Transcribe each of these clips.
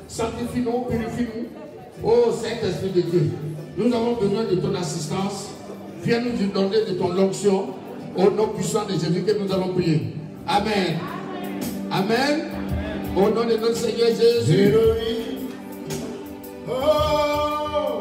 Sanctifie-nous, purifie-nous. Oh Saint-Esprit de Dieu, nous avons besoin de ton assistance. Viens nous donner de ton onction. Au nom puissant de Jésus que nous allons prier. Amen. Amen. Au nom de notre Seigneur Jésus. Oh,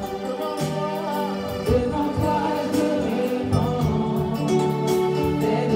Devant toi je me répands,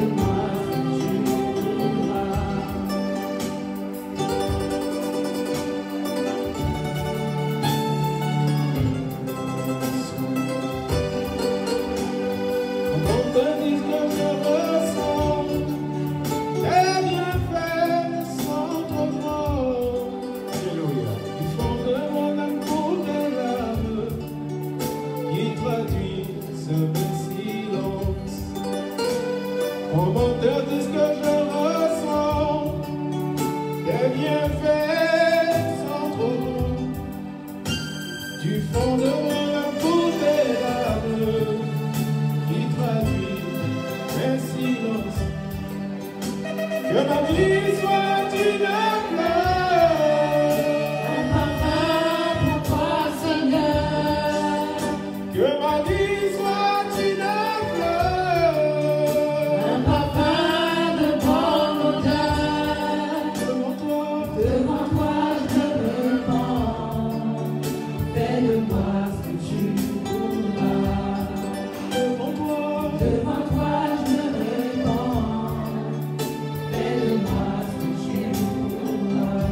Commentaire de ce que je ressens, des bienfaits sans trop long, du fond de mon amour des larmes qui traduit mes silences. Que ma vie soit une fleur, un parfum pour toi, Seigneur. que ma vie soit une fleur, Un parfum de bonne odeur. devant toi, Devant toi, je me répands. Fais de moi ce que tu voudras. devant toi, Devant toi, je me répands. Fais de moi ce que tu voudras.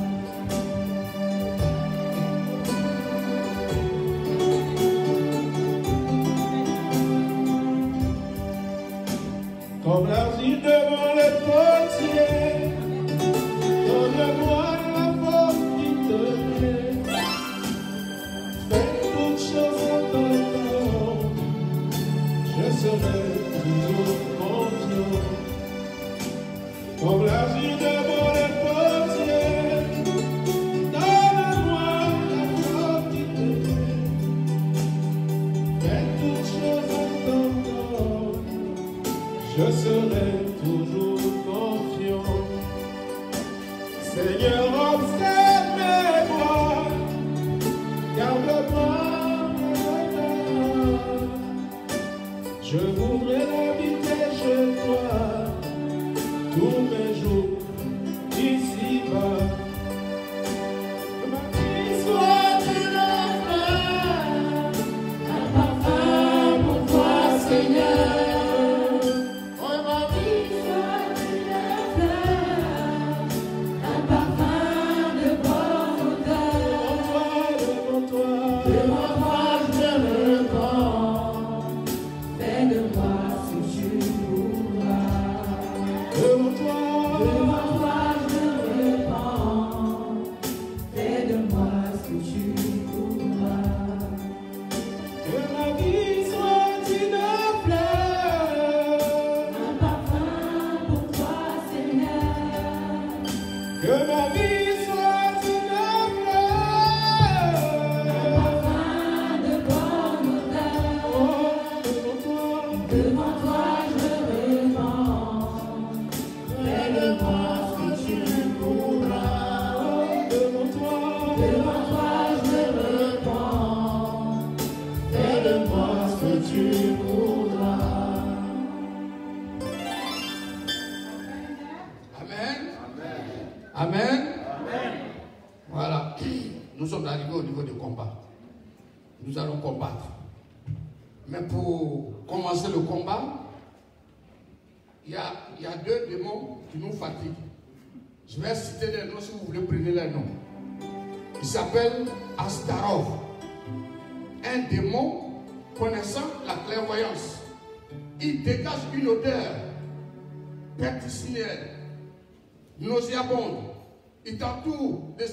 comme l'argile devant le potier, donne-moi la force qui te plaît. Fais toutes choses en ton nom, je serai toujours confiant. Comme l'argile devant le potier, donne-moi la force qui te plaît. Fais toutes choses en ton nom, je serai toujours confiant. Seigneur, observe mes voies, garde-moi mes regards. Je voudrais l'habiter chez toi tous mes jours ici-bas. Que ma vie soit une fleur, Un parfum pour toi, Seigneur. oh, ma vie Soit une fleur. Un parfum de bonne odeur. devant toi, Devant toi, je me répands. Fais de moi ce que tu voudras. devant toi, Devant toi, je me répands. Fais de moi ce que tu voudras. que ma vie soit une fleur, Un parfum pour toi, Seigneur. que ma vie soit une fleur, Parfum de bonne odeur. oh, devant toi, Devant toi, je me répands. Fais de moi ce que tu voudras. devant toi, Devant toi, je me répands. Fais de moi ce que tu voudras. Amen. Amen. Voilà. Nous sommes arrivés au niveau du combat. Nous allons combattre. Mais pour commencer le combat, il y a deux démons qui nous fatiguent. Je vais citer les noms si vous voulez prendre les noms. Il s'appelle Astarov. Un démon connaissant la clairvoyance. Il dégage une odeur perticinienne, nauséabonde. Il t'entoure de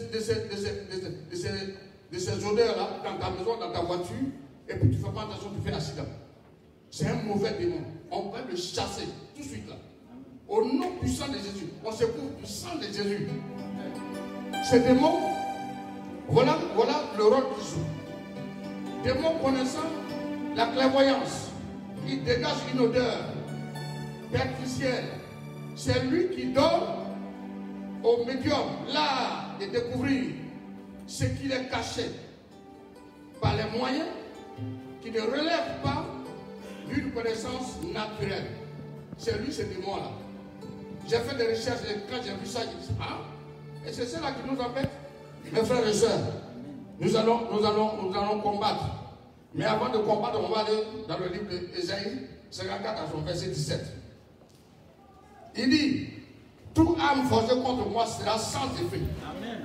ces odeurs-là dans ta maison, dans ta voiture, et puis tu ne fais pas attention, tu fais accident. C'est un mauvais démon. On va le chasser tout de suite là. Au nom puissant de Jésus. On se couvre du sang de Jésus. Ce démon, voilà le rôle qu'il joue. Démon connaissant la clairvoyance. Il dégage une odeur perficielle. C'est lui qui donne au médium l'art de découvrir ce qu'il est caché par les moyens qui ne relèvent pas d'une connaissance naturelle. C'est lui, ce démon-là. J'ai fait des recherches et quand j'ai vu ça, j'ai dit, ah, et c'est cela qui nous embête. Mes frères et sœurs, nous allons combattre. Mais avant de combattre, on va aller dans le livre d'Ésaïe 54 à son verset 17. Il dit, toute âme forgée contre moi sera sans effet. Amen.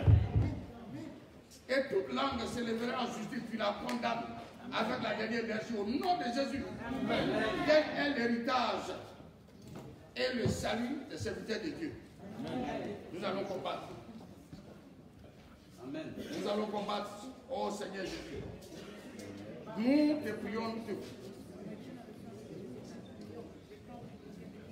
Et toute langue s'élèvera en justice, tu la condamnes avec la dernière version au nom de Jésus. Amen. Quel est l'héritage et le salut des serviteurs de Dieu? Amen. Nous allons combattre. Amen. Nous allons combattre. Oh Seigneur Jésus. Nous te prions, nous te prions.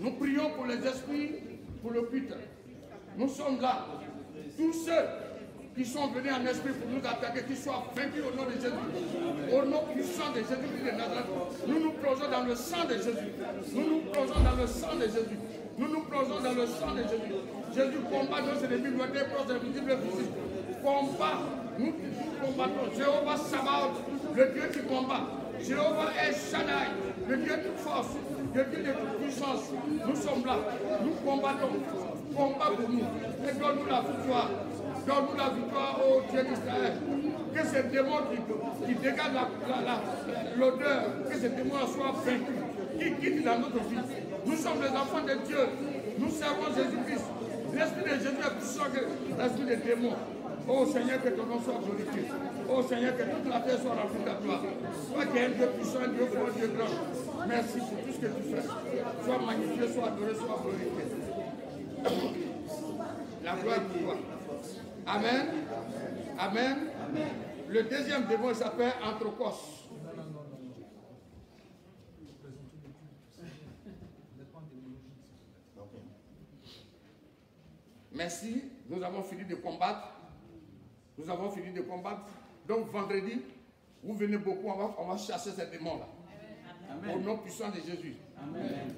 Nous prions pour les esprits, pour le culte. Nous sommes là. Tous ceux qui sont venus en esprit pour nous attaquer, qu'ils soient vaincus au nom de Jésus. Au nom puissant de Jésus-Christ de Nazareth, nous nous plongeons dans le sang de Jésus. Nous nous plongeons dans le sang de Jésus. Nous nous plongeons dans le sang de Jésus. Jésus combat nos ennemis, nos proches, invisibles et visibles. Combat, nous combattons. Jéhovah Sabaoth, le Dieu qui combat. Jéhovah El Shaddai, le Dieu de force, le Dieu de toute puissance. Nous sommes là, nous combattons. Combat pour nous. Et donne-nous la victoire. Donne-nous la victoire, ô Dieu d'Israël. Que ces démons qui dégagent l'odeur, que ces démons soient vaincus, qui quittent dans notre vie. Nous sommes les enfants de Dieu. Nous servons Jésus-Christ. L'esprit de Jésus est plus fort que l'esprit des démons. Oh Seigneur, que ton nom soit glorifié. Oh Seigneur, que toute la terre soit remplie de ta gloire. Toi qui es un Dieu puissant, un Dieu fort, un Dieu grand. Merci pour tout ce que tu fais. Sois magnifié, sois adoré, sois glorifié. La gloire pour toi. Amen. Amen. Le deuxième démon s'appelle Anthropos. Merci. Nous avons fini de combattre. Nous avons fini de combattre. Donc vendredi, vous venez beaucoup, on va chasser ces démons-là. Au nom puissant de Jésus. Amen.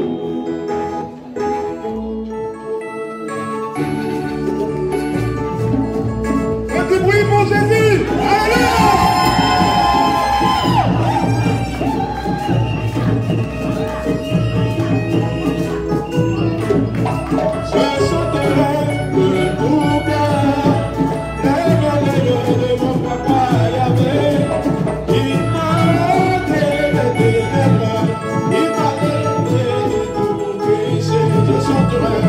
Petit bruit pour Jésus. Alléluia. Je chanterai de tout cœur les merveilles de mon papa Yahvé. Il m'a ôté les ténèbres, il m'a libéré de tout péché. Je chanterai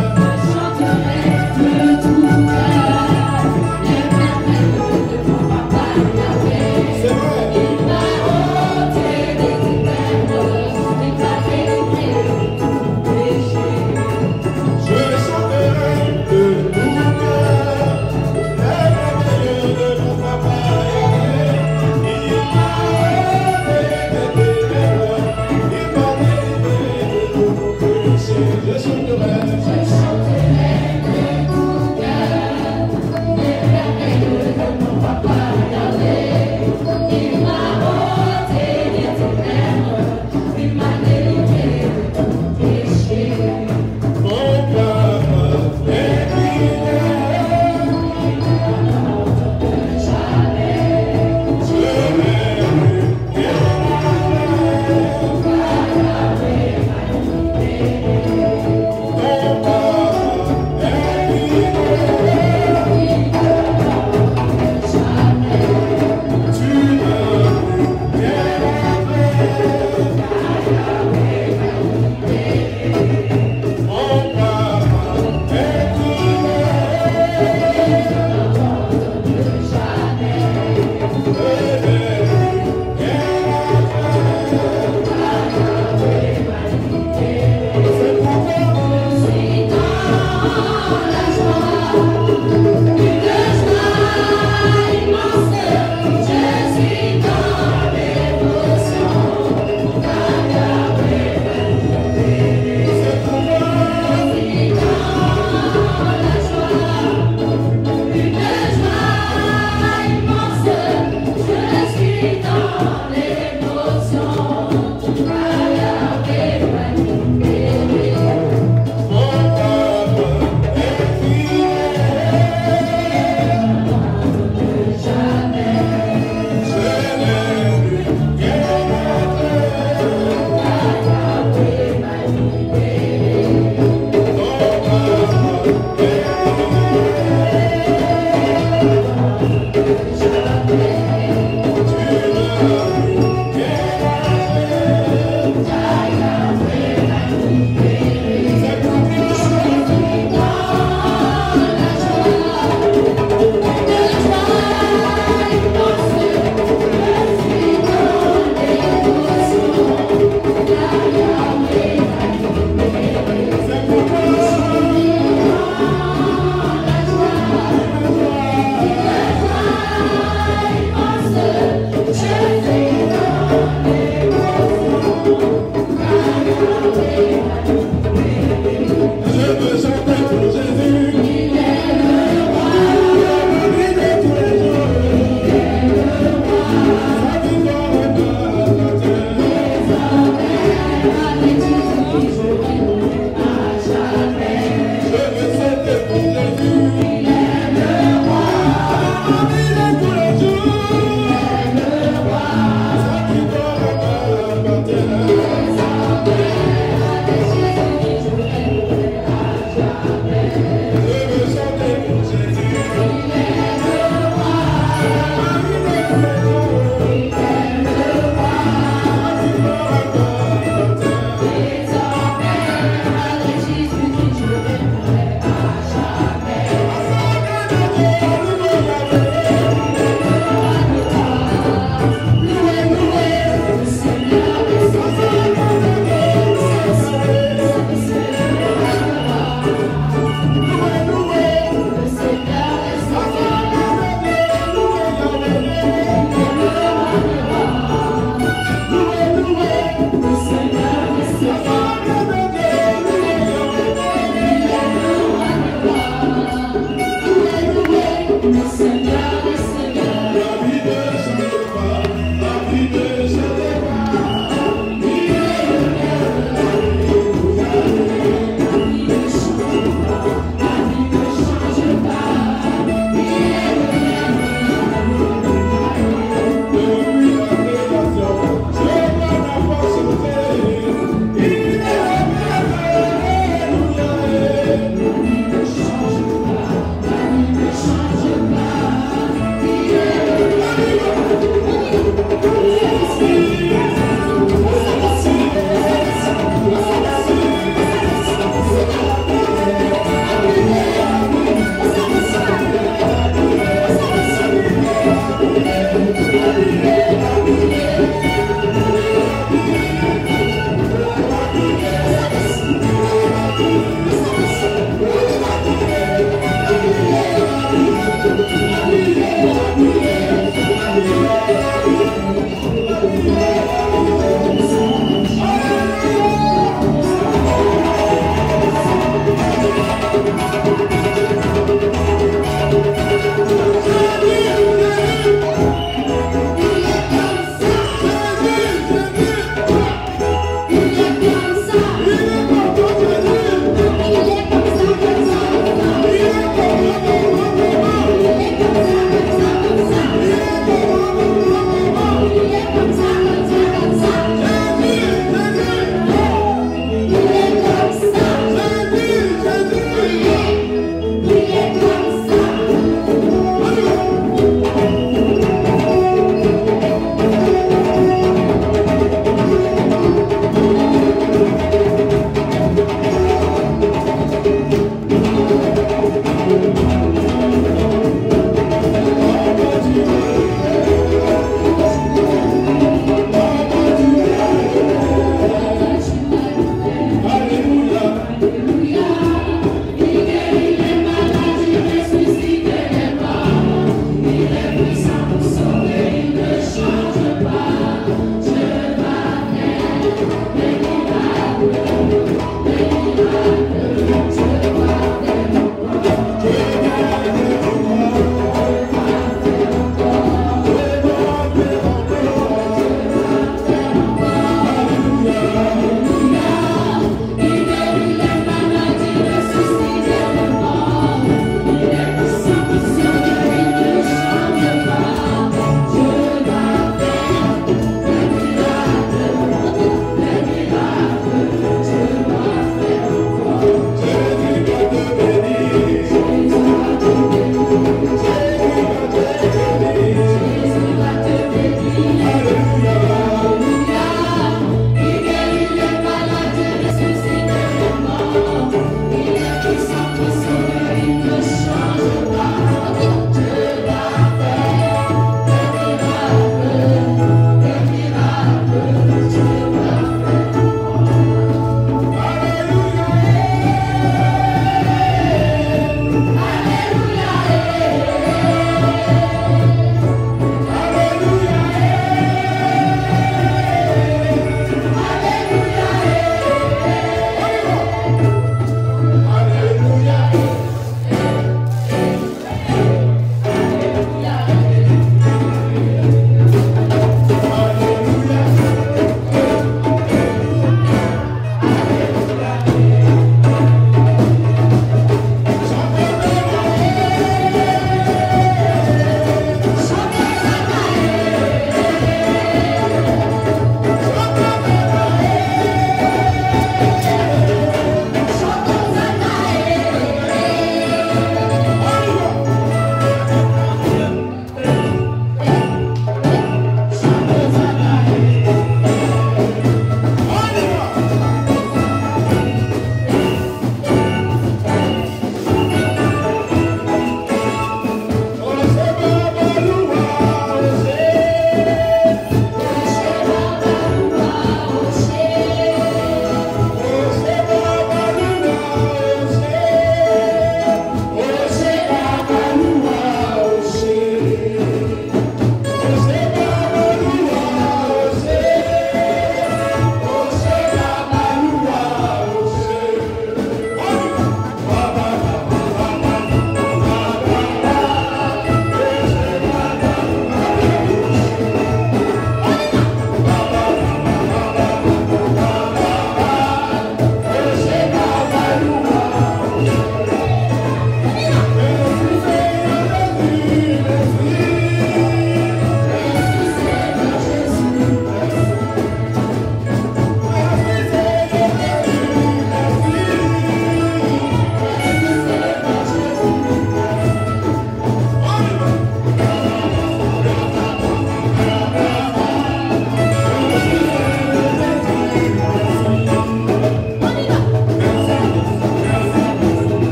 de tout cœur les merveilles de mon papa Yahvé. c'est vrai. Il m'a ôté les ténèbres, il m'a libéré de tout péché. Je chanterai de tout cœur les merveilles de mon papa Yahvé. Il m'a ôté les ténèbres, il m'a libéré de tout péché. Je chanterai Je chanterai de tout cœur les merveilles de mon papa Yahvé. Il m'a ôté les ténèbres, il m'a délivré de tout péché. mon papa est fidèle. Je l'ai bien mon papa est fidèle. Tu m'as bien mon papa est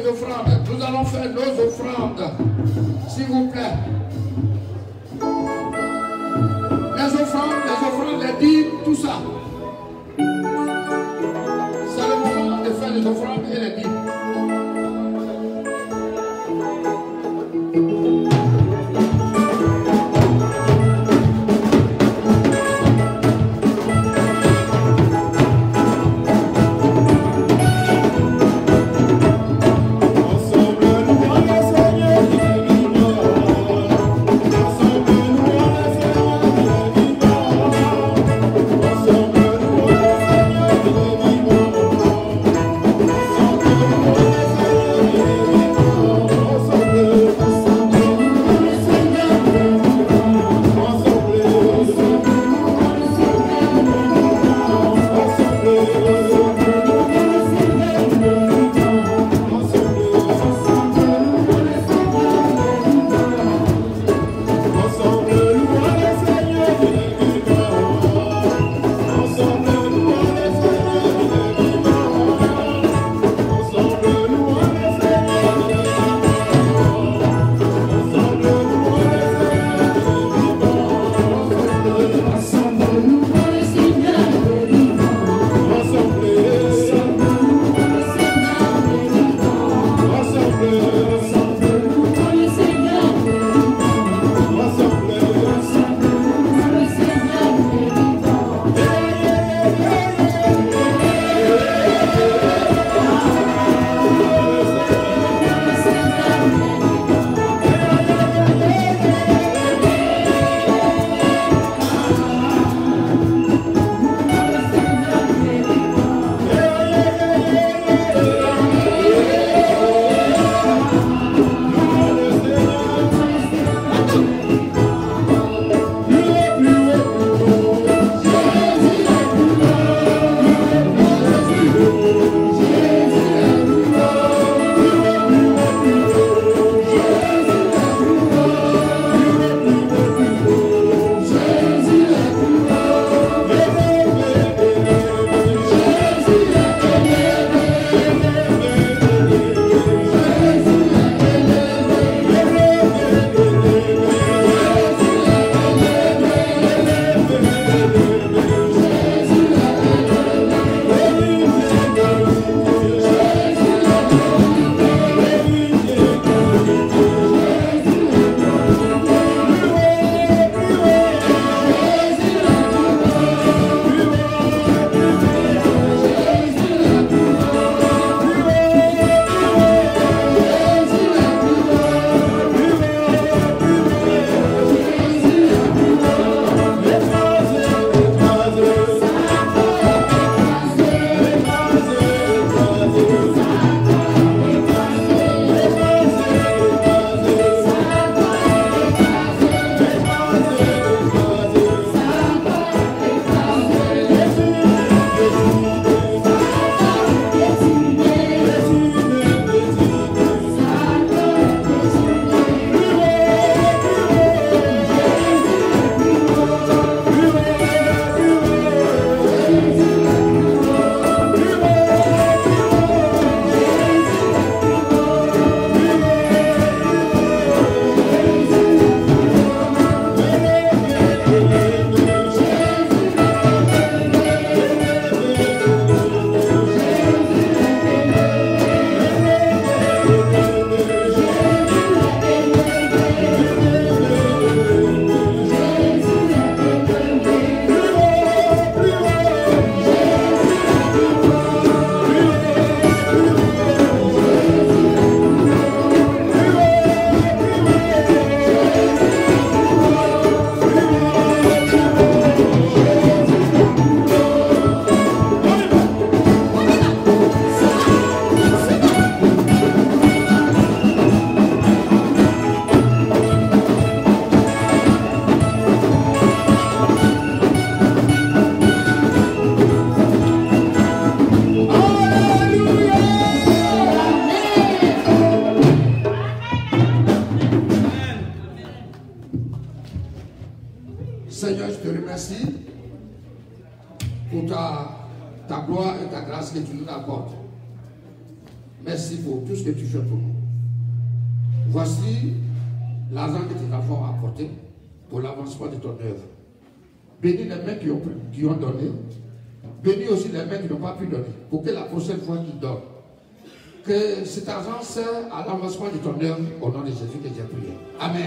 les offrandes. Nous allons faire nos offrandes. S'il vous plaît. Les offrandes, les dîmes, tout ça. C'est le moment de faire les offrandes et les dîmes. Seigneur, je te remercie pour ta gloire et ta grâce que tu nous apportes. merci pour tout ce que tu fais pour nous. Voici l'argent que tes enfants ont apporté pour l'avancement de ton œuvre. Bénis les mains qui ont donné. Bénis aussi les mains qui n'ont pas pu donner. Pour que la prochaine fois qu'ils donnent, que cet argent sert à l'avancement de ton œuvre au nom de Jésus que j'ai prié. Amen.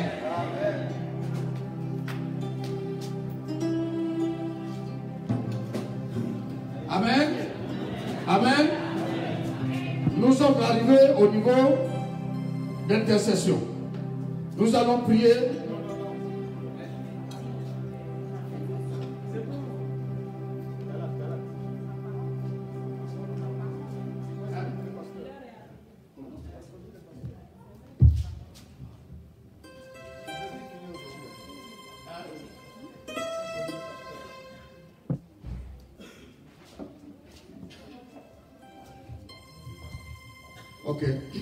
Amen. Amen. Nous sommes arrivés au niveau d'intercession. Nous allons prier. Ok.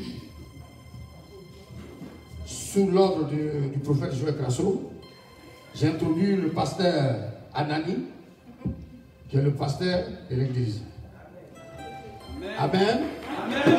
Sous l'ordre du prophète Joël Crasso, j'ai introduit le pasteur Anani, qui est le pasteur de l'église. Amen. Amen.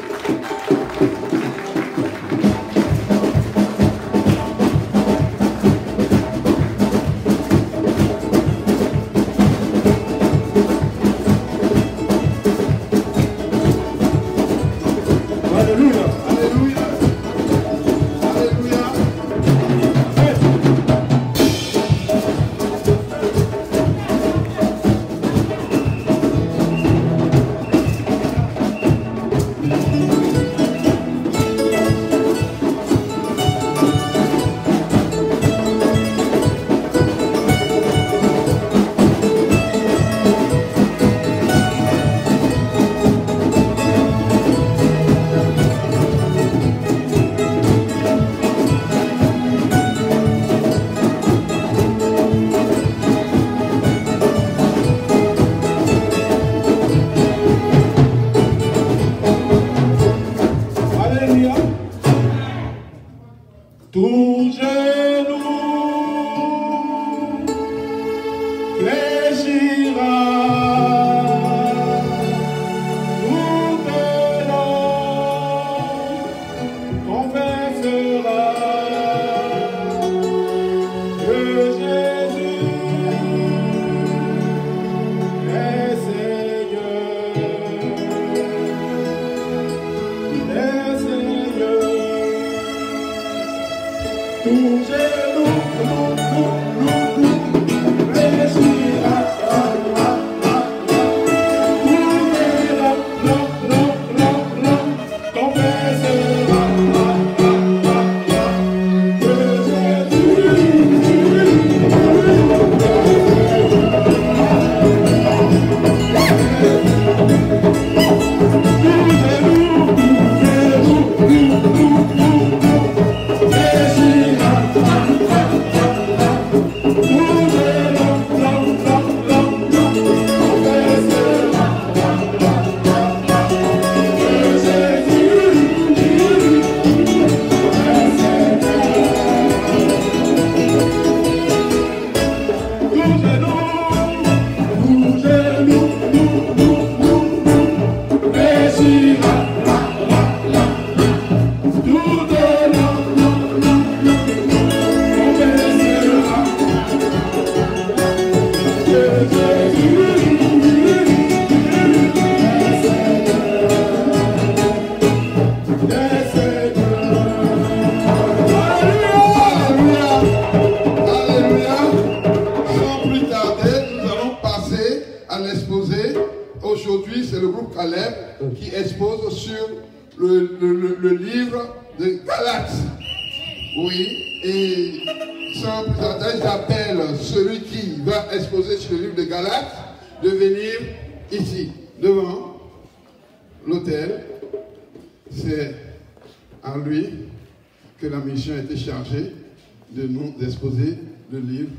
De nous exposer le livre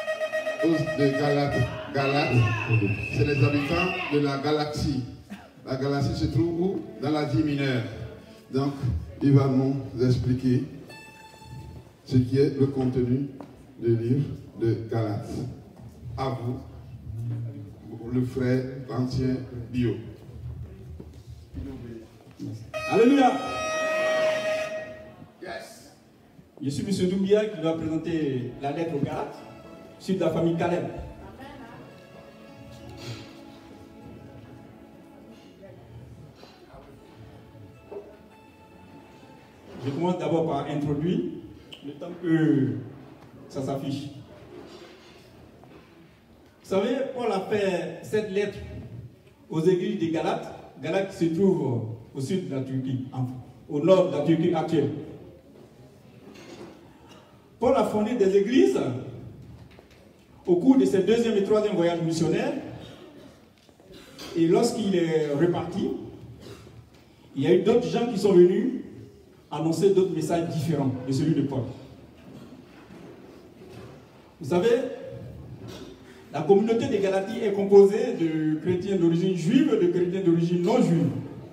de Galates. Galates, c'est les habitants de la galaxie. La galaxie se trouve où? Dans l'Asie mineure. Donc, il va nous expliquer ce qui est le contenu du livre de Galates. À vous, le frère ancien Bio. Alléluia. Yes. Je suis M. Doumbia qui va présenter la lettre aux Galates, suite de la famille Caleb. Je commence d'abord par introduire, le temps que ça s'affiche. Vous savez, Paul a fait cette lettre aux églises des Galates, Galates qui se trouvent au sud de la Turquie, au nord de la Turquie actuelle. Paul a fondé des églises au cours de ses deuxième et troisième voyages missionnaires. Et lorsqu'il est reparti, il y a eu d'autres gens qui sont venus annoncer d'autres messages différents de celui de Paul. Vous savez, la communauté des Galaties est composée de chrétiens d'origine juive et de chrétiens d'origine non juive.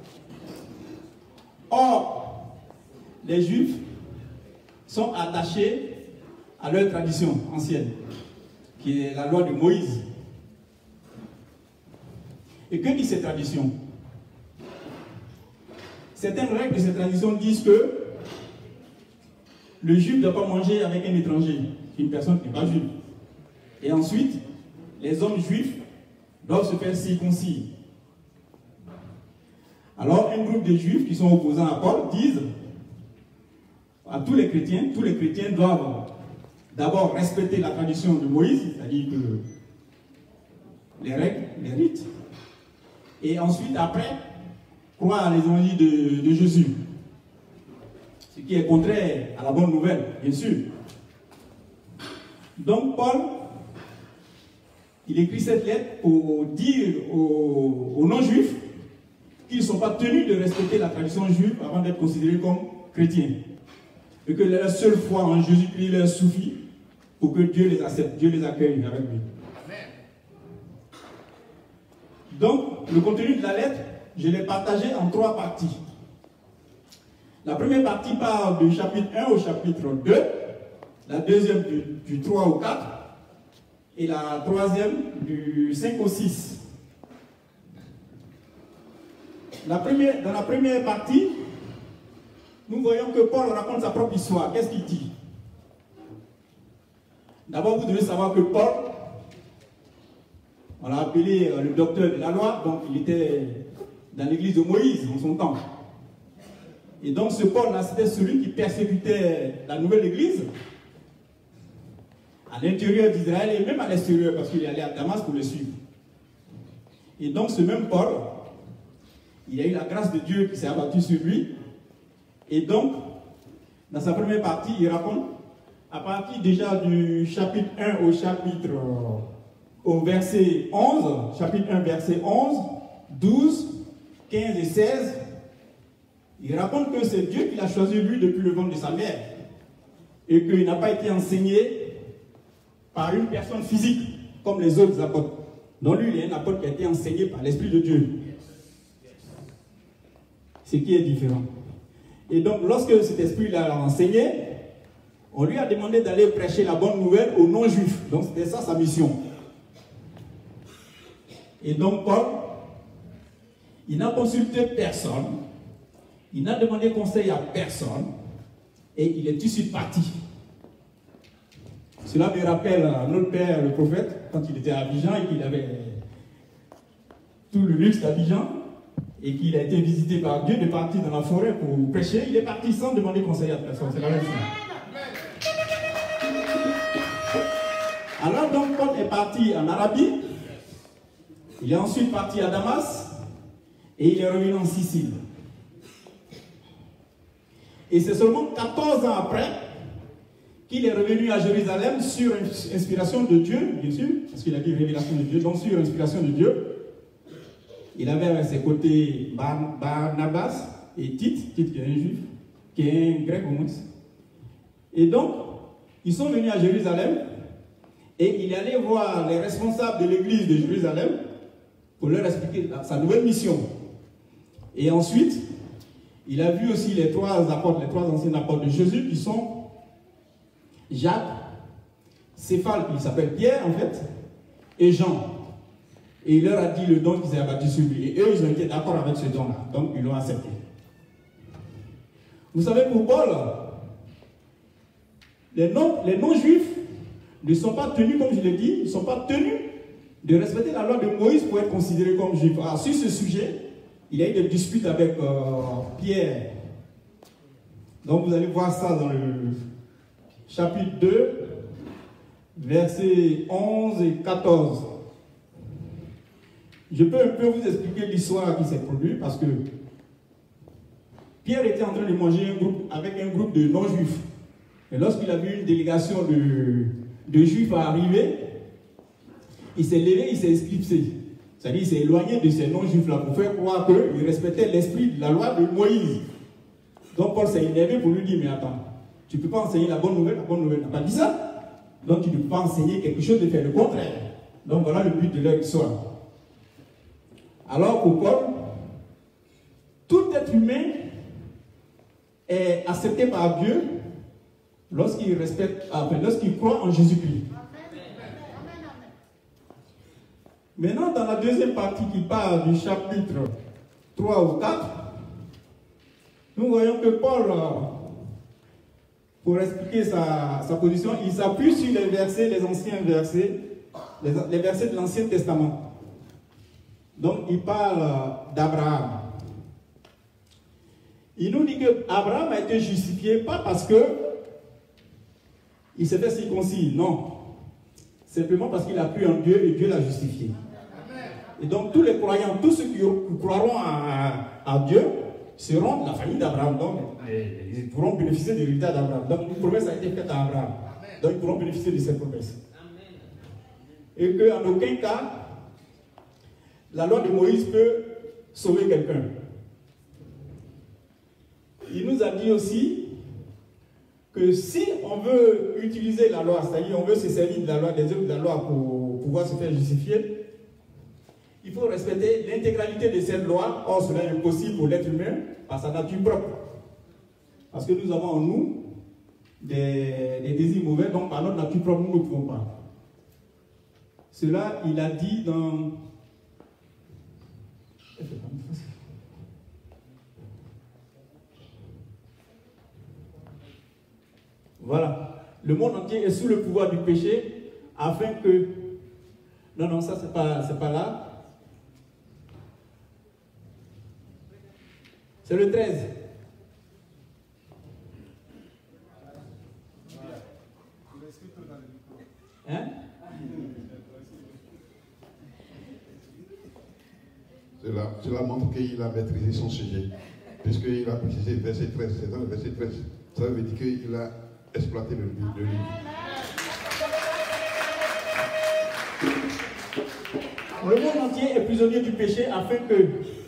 Or, les juifs sont attachés à leur tradition ancienne, qui est la loi de Moïse. Et que dit cette tradition? Certaines règles de cette tradition disent que le juif ne doit pas manger avec un étranger, une personne qui n'est pas juive. Et ensuite, les hommes juifs doivent se faire circoncire. Alors, un groupe de juifs qui sont opposants à Paul disent à tous les chrétiens doivent d'abord respecter la tradition de Moïse, c'est-à-dire que les règles, les rites, et ensuite, après, croire à l'évangile de Jésus. Ce qui est contraire à la bonne nouvelle, bien sûr. Donc, Paul, il écrit cette lettre pour dire aux non-juifs qu'ils ne sont pas tenus de respecter la tradition juive avant d'être considérés comme chrétiens. Et que leur seule foi en Jésus-Christ leur suffit pour que Dieu les accepte, Dieu les accueille avec lui. Donc, le contenu de la lettre, je l'ai partagé en 3 parties. La première partie part du chapitre 1 au chapitre 2, la deuxième du 3 au 4, et la troisième du 5 au 6. Dans la première partie, nous voyons que Paul raconte sa propre histoire. Qu'est-ce qu'il dit? D'abord, vous devez savoir que Paul, on l'a appelé le docteur de la loi, donc il était dans l'église de Moïse en son temps. Et donc ce Paul-là, c'était celui qui persécutait la nouvelle église à l'intérieur d'Israël et même à l'extérieur, parce qu'il est allé à Damas pour le suivre. Et donc ce même Paul, il a eu la grâce de Dieu qui s'est abattue sur lui. Et donc, dans sa première partie, il raconte, à partir déjà du chapitre 1 au verset 11, chapitre 1, verset 11, 12, 15 et 16, il raconte que c'est Dieu qui l'a choisi lui depuis le ventre de sa mère et qu'il n'a pas été enseigné par une personne physique comme les autres apôtres. Donc lui, il est un apôtre qui a été enseigné par l'Esprit de Dieu. Ce qui est différent. Et donc, lorsque cet esprit l'a enseigné, on lui a demandé d'aller prêcher la bonne nouvelle aux non-juifs. Donc, c'était ça sa mission. Et donc, Paul, il n'a consulté personne, il n'a demandé conseil à personne, et il est tout de suite parti. Cela me rappelle notre père, le prophète, quand il était à Abidjan et qu'il avait tout le luxe d'Abidjan, et qu'il a été visité par Dieu de partir dans la forêt pour prêcher, il est parti sans demander conseil à personne. C'est la même chose. Alors donc Paul est parti en Arabie, il est ensuite parti à Damas, et il est revenu en Sicile. Et c'est seulement 14 ans après qu'il est revenu à Jérusalem sur inspiration de Dieu, bien sûr, parce qu'il a dit révélation de Dieu, donc sur inspiration de Dieu. Il avait à ses côtés Barnabas et Tite qui est un juif, qui est un grec au moins. Et donc, ils sont venus à Jérusalem et il est allé voir les responsables de l'église de Jérusalem pour leur expliquer sa nouvelle mission. Et ensuite, il a vu aussi les 3 apôtres, les 3 anciens apôtres de Jésus qui sont Jacques, Céphale, qui s'appelle Pierre en fait, et Jean. Et il leur a dit le don qui s'est abattu sur lui. Et eux, ils ont été d'accord avec ce don-là. Donc, ils l'ont accepté. Vous savez, pour Paul, les non-juifs ne sont pas tenus, comme je l'ai dit, ils ne sont pas tenus de respecter la loi de Moïse pour être considérés comme juifs. Alors, sur ce sujet, il y a eu des disputes avec Pierre. Donc, vous allez voir ça dans le chapitre 2, versets 11 et 14. Je peux un peu vous expliquer l'histoire qui s'est produite parce que Pierre était en train de manger avec un groupe de non-juifs. Et lorsqu'il a vu une délégation de juifs arriver, il s'est levé, il s'est esclipsé. C'est-à-dire il s'est éloigné de ces non-juifs-là pour faire croire qu'il respectait l'esprit de la loi de Moïse. Donc Paul s'est énervé pour lui dire, mais attends, tu ne peux pas enseigner la bonne nouvelle n'a pas dit ça. Donc tu ne peux pas enseigner quelque chose de faire le contraire. Donc voilà le but de leur histoire. Alors pour Paul, tout être humain est accepté par Dieu lorsqu'il croit en Jésus-Christ. Maintenant, dans la deuxième partie qui parle du chapitre 3 ou 4, nous voyons que Paul, pour expliquer sa position, il s'appuie sur les versets, les anciens versets, les versets de l'Ancien Testament. Donc, il parle d'Abraham. Il nous dit qu'Abraham a été justifié pas parce que il s'est fait circoncis, non. Simplement parce qu'il a cru en Dieu et Dieu l'a justifié. Et donc, tous les croyants, tous ceux qui croiront à Dieu, seront de la famille d'Abraham. Donc, ils pourront bénéficier de l'héritage d'Abraham. Donc, une promesse a été faite à Abraham. Donc, ils pourront bénéficier de cette promesse. Et qu'en aucun cas, la loi de Moïse peut sauver quelqu'un. Il nous a dit aussi que si on veut utiliser la loi, c'est-à-dire on veut se servir de la loi, des œuvres de la loi pour pouvoir se faire justifier, il faut respecter l'intégralité de cette loi. Or, cela est impossible pour l'être humain par sa nature propre. Parce que nous avons en nous des désirs mauvais, donc par notre nature propre, nous ne pouvons pas. Cela, il a dit dans... Voilà. Le monde entier est sous le pouvoir du péché afin que... Non, ça, c'est pas là. C'est le 13. Hein? Cela montre qu'il a maîtrisé son sujet, puisqu'il a précisé verset 13. C'est dans le verset 13. Ça veut dire qu'il a exploité le livre. Le monde entier est prisonnier du péché afin que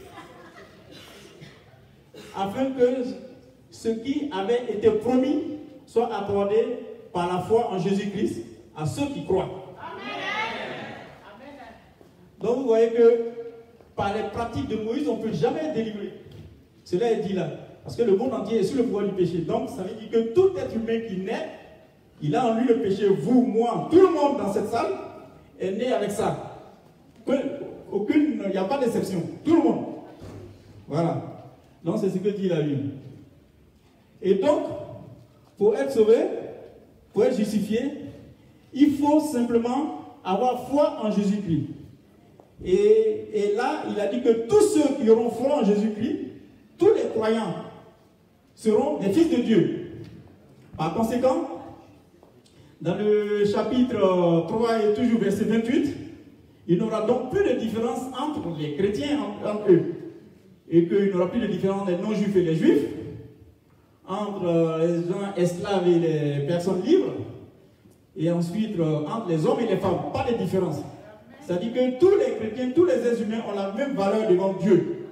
ce qui avait été promis soit accordé par la foi en Jésus-Christ à ceux qui croient. Amen. Donc vous voyez que par les pratiques de Moïse, on ne peut jamais être délivré. Cela est dit là. Parce que le monde entier est sous le pouvoir du péché. Donc ça veut dire que tout être humain qui naît, il a en lui le péché. Vous, moi, tout le monde dans cette salle est né avec ça. Il n'y a pas d'exception. Tout le monde. Voilà. Donc c'est ce que dit la Bible. Et donc, pour être sauvé, pour être justifié, il faut simplement avoir foi en Jésus-Christ. Et là, il a dit que tous ceux qui auront foi en Jésus-Christ, tous les croyants, seront des fils de Dieu. Par conséquent, dans le chapitre 3 et toujours verset 28, il n'y aura donc plus de différence entre les chrétiens entre eux. Et qu'il n'y aura plus de différence entre les non-juifs et les juifs, entre les gens esclaves et les personnes libres, et ensuite entre les hommes et les femmes. Pas de différence. C'est-à-dire que tous les chrétiens, tous les êtres humains ont la même valeur devant Dieu.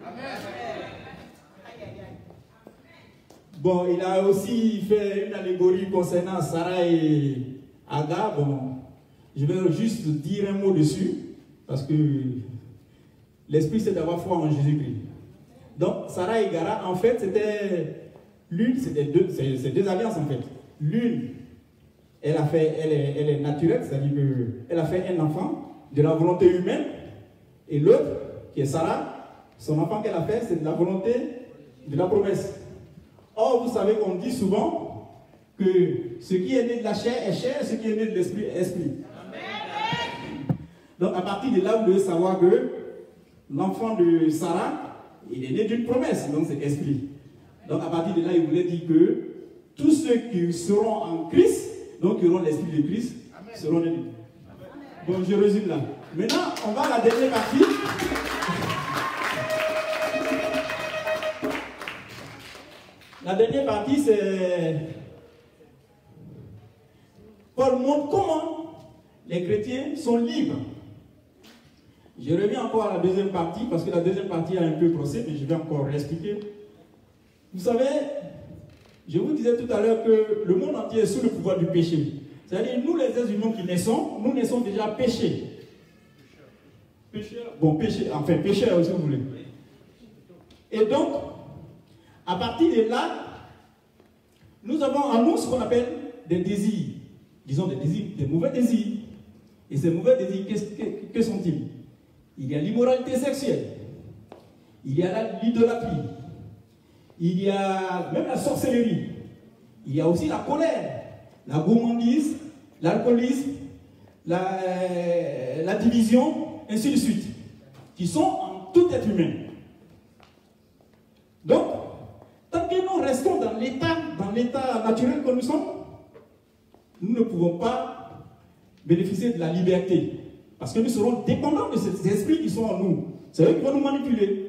Bon, il a aussi fait une allégorie concernant Sarah et Agar. Bon, je vais juste dire un mot dessus, parce que l'esprit c'est d'avoir foi en Jésus-Christ. Donc, Sarah et Agar, en fait, c'était deux alliances en fait. L'une, elle est naturelle, c'est-à-dire qu'elle a fait un enfant de la volonté humaine, et l'autre, qui est Sarah, son enfant qu'elle a fait, c'est de la volonté de la promesse. Or, vous savez qu'on dit souvent que ce qui est né de la chair est chair, ce qui est né de l'esprit est esprit. Donc, à partir de là, vous devez savoir que l'enfant de Sarah, il est né d'une promesse, donc c'est esprit. Donc, à partir de là, il voulait dire que tous ceux qui seront en Christ, donc qui auront l'esprit de Christ, seront nés. Bon, je résume là. Maintenant, on va à la dernière partie. La dernière partie, c'est... Paul montre comment les chrétiens sont libres. Je reviens encore à la deuxième partie, parce que la deuxième partie a un peu procès, mais je vais encore l'expliquer. Vous savez, je vous disais tout à l'heure que le monde entier est sous le pouvoir du péché. C'est-à-dire, nous les êtres humains qui naissons, nous naissons déjà péchés. Pécheurs, bon, enfin pécheurs si vous voulez. Et donc, à partir de là, nous avons en nous ce qu'on appelle des désirs. Disons des désirs, des mauvais désirs. Et ces mauvais désirs, que sont-ils? Il y a l'immoralité sexuelle. Il y a l'idolâtrie. Il y a même la sorcellerie. Il y a aussi la colère, la gourmandise, l'alcoolisme, la division, ainsi de suite, qui sont en tout être humain. Donc, tant que nous restons dans l'état naturel que nous sommes, nous ne pouvons pas bénéficier de la liberté. Parce que nous serons dépendants de ces esprits qui sont en nous. C'est eux qui vont nous manipuler.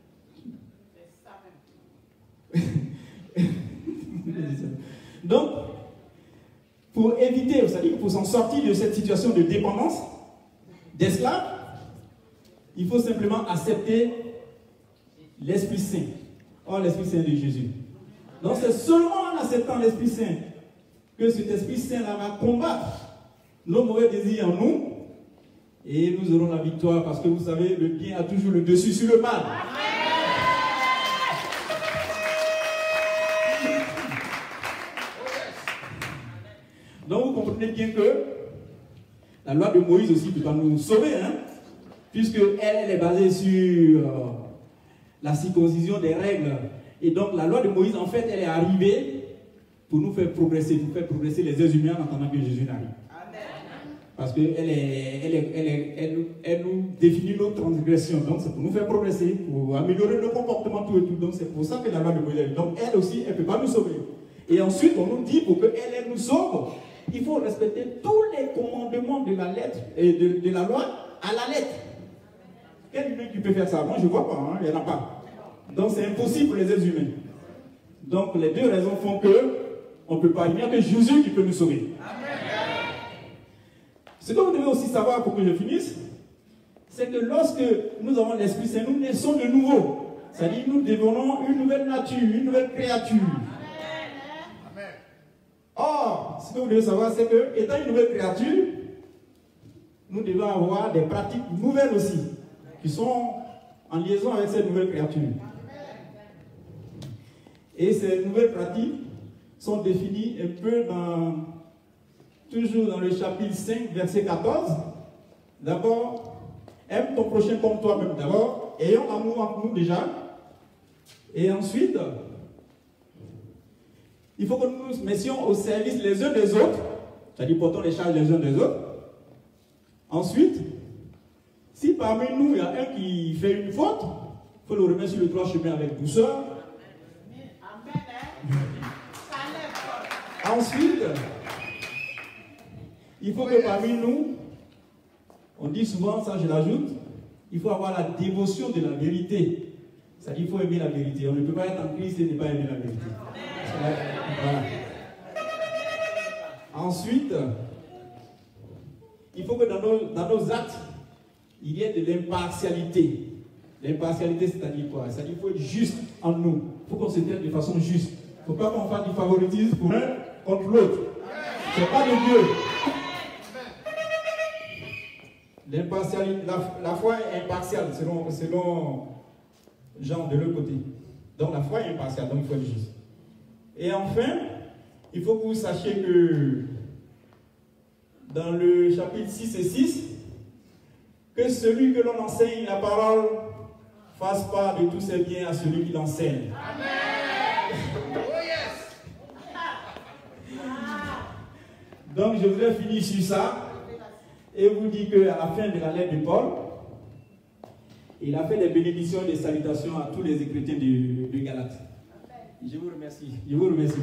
Donc, pour éviter, c'est-à-dire pour s'en sortir de cette situation de dépendance, d'esclave, il faut simplement accepter l'Esprit Saint. Oh, l'Esprit Saint de Jésus. Donc c'est seulement en acceptant l'Esprit Saint que cet Esprit Saint-là va combattre nos mauvais désirs en nous et nous aurons la victoire parce que vous savez, le bien a toujours le dessus sur le mal. Donc vous comprenez bien que la loi de Moïse aussi peut pas nous sauver, hein, puisque elle est basée sur la circoncision des règles. Et donc la loi de Moïse, en fait, elle est arrivée pour nous faire progresser, les êtres humains en attendant que Jésus n'arrive. Parce qu'elle nous définit nos transgressions. Donc c'est pour nous faire progresser, pour améliorer nos comportements, tout et tout. Donc c'est pour ça que la loi de Moïse est. Donc elle aussi, elle ne peut pas nous sauver. Et ensuite, on nous dit, pour qu'elle nous sauve, il faut respecter tous les commandements de la lettre et de la loi à la lettre. Quel humain qui peut faire ça? Moi, je ne vois pas, hein, il n'y en a pas. Donc, c'est impossible pour les êtres humains. Donc, les deux raisons font que on ne peut pas. Il n'y a que Jésus qui peut nous sauver. Amen. Ce que vous devez aussi savoir pour que je finisse, c'est que lorsque nous avons l'Esprit Saint, nous naissons de nouveau. C'est-à-dire nous devenons une nouvelle nature, une nouvelle créature. Or, ce que vous devez savoir, c'est que, étant une nouvelle créature, nous devons avoir des pratiques nouvelles aussi, qui sont en liaison avec cette nouvelle créature. Et ces nouvelles pratiques sont définies un peu toujours dans le chapitre 5, verset 14. D'abord, aime ton prochain comme toi-même. D'abord, ayons amour entre nous déjà. Et ensuite, il faut que nous nous mettions au service les uns des autres, c'est-à-dire portons les charges les uns des autres. Ensuite, si parmi nous il y a un qui fait une faute, il faut le remettre sur le droit chemin avec douceur. Ensuite, il faut que parmi nous, on dit souvent, ça je l'ajoute, il faut avoir la dévotion de la vérité. C'est-à-dire qu'il faut aimer la vérité. On ne peut pas être en Christ et ne pas aimer la vérité. Voilà. Ensuite, il faut que dans nos actes, il y ait de l'impartialité. L'impartialité, c'est-à-dire quoi? C'est-à-dire qu'il faut être juste en nous. Il faut qu'on se traite de façon juste. Il ne faut pas qu'on fasse du favoritisme pour l'un contre l'autre. Ce n'est pas de Dieu. L'impartialité, la foi est impartiale selon Jean de l'autre côté. Donc la foi est impartiale, donc il faut être juste. Et enfin, il faut que vous sachiez que dans le chapitre 6 et 6, que celui que l'on enseigne la parole fasse part de tous ses biens à celui qui l'enseigne. Amen. Donc je voudrais finir sur ça et vous dire qu'à la fin de la lettre de Paul, il a fait des bénédictions, des salutations à tous les chrétiens de Galate. Je vous remercie. Je vous remercie.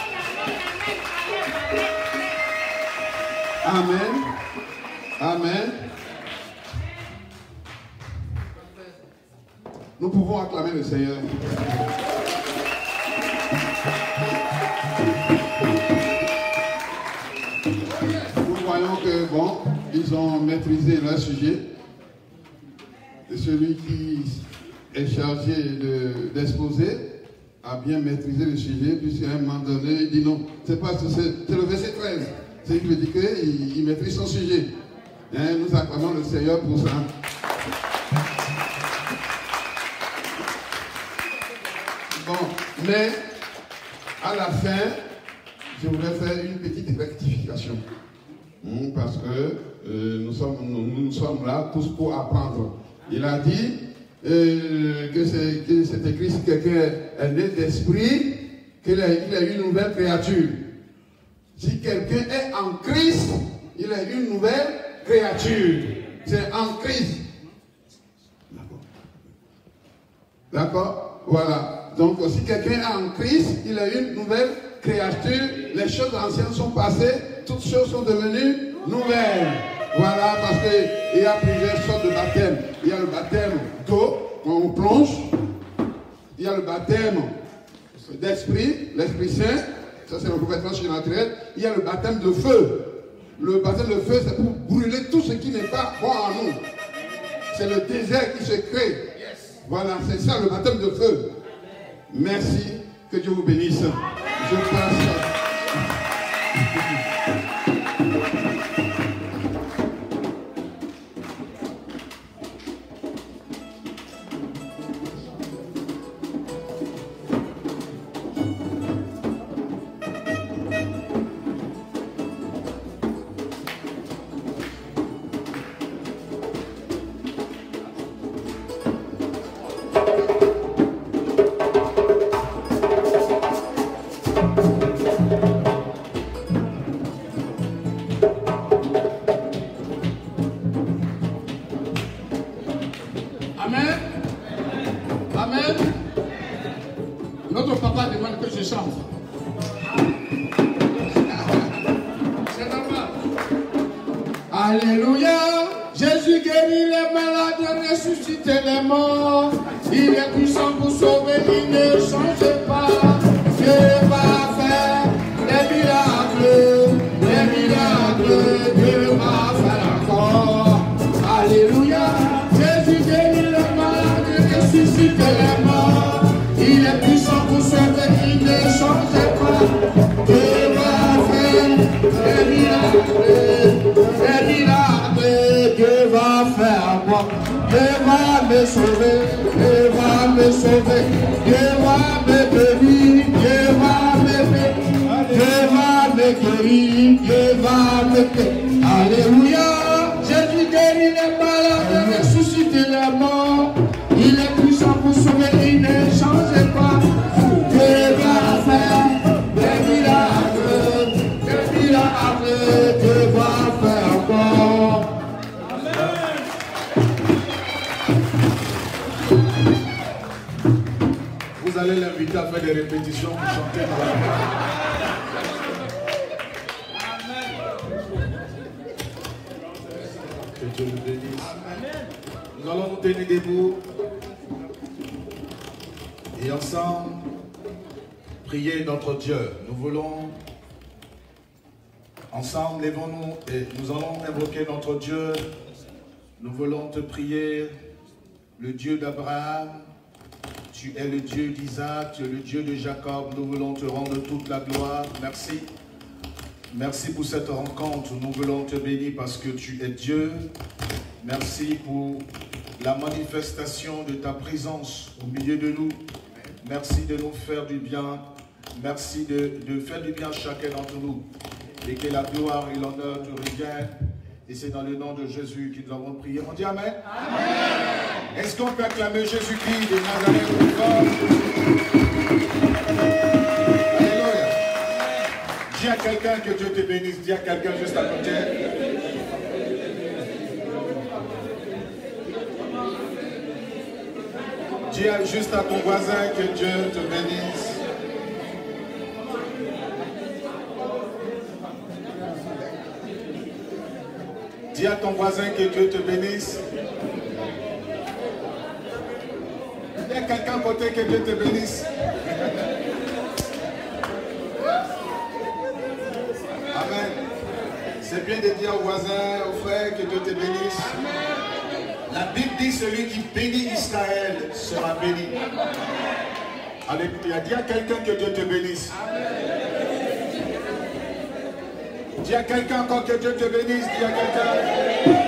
Amen. Amen. Nous pouvons acclamer le Seigneur. Nous voyons que, bon, ils ont maîtrisé leur sujet. Et celui qui est chargé d'exposer a bien maîtrisé le sujet, puisqu'à un moment donné, il dit non, c'est pas c'est le verset 13. C'est lui qui dit qu'il maîtrise son sujet. Hein, nous acclamons le Seigneur pour ça. Bon, mais à la fin, je voudrais faire une petite rectification. Parce que nous sommes là tous pour apprendre. Il a dit que c'est écrit si quelqu'un est né d'esprit, qu'il est une nouvelle créature. Si quelqu'un est en Christ, il est une nouvelle créature. C'est en Christ. D'accord? Voilà. Donc, si quelqu'un est en Christ, il est une nouvelle créature. Les choses anciennes sont passées, toutes choses sont devenues nouvelles. Voilà, parce qu'il y a plusieurs sortes de baptêmes. Il y a le baptême d'eau, quand on plonge. Il y a le baptême d'esprit, l'Esprit Saint. Ça, c'est le revêtement surnaturel. Il y a le baptême de feu. Le baptême de feu, c'est pour brûler tout ce qui n'est pas bon en nous. C'est le désert qui se crée. Voilà, c'est ça le baptême de feu. Merci, que Dieu vous bénisse. Je passe. Ensemble, lèvons-nous et nous allons invoquer notre Dieu. Nous voulons te prier, le Dieu d'Abraham. Tu es le Dieu d'Isaac, tu es le Dieu de Jacob. Nous voulons te rendre toute la gloire. Merci. Merci pour cette rencontre. Nous voulons te bénir parce que tu es Dieu. Merci pour la manifestation de ta présence au milieu de nous. Merci de nous faire du bien. Merci de faire du bien à chacun d'entre nous. Et que la gloire et l'honneur te reviennent. Et c'est dans le nom de Jésus que nous avons prié. On dit Amen. Amen. Est-ce qu'on peut acclamer Jésus-Christ de Nazareth encore? Alléluia. Dieu a quelqu'un que Dieu te bénisse. Dis à quelqu'un juste à côté. Dis juste à ton voisin que Dieu te bénisse. Dis à ton voisin que Dieu te bénisse. Il y a quelqu'un à côté que Dieu te bénisse. Amen. C'est bien de dire aux voisins, aux frères que Dieu te bénisse. La Bible dit celui qui bénit Israël sera béni. Alléluia. Dis à quelqu'un que Dieu te bénisse. Dis à quelqu'un encore que Dieu te bénisse. Dis à quelqu'un.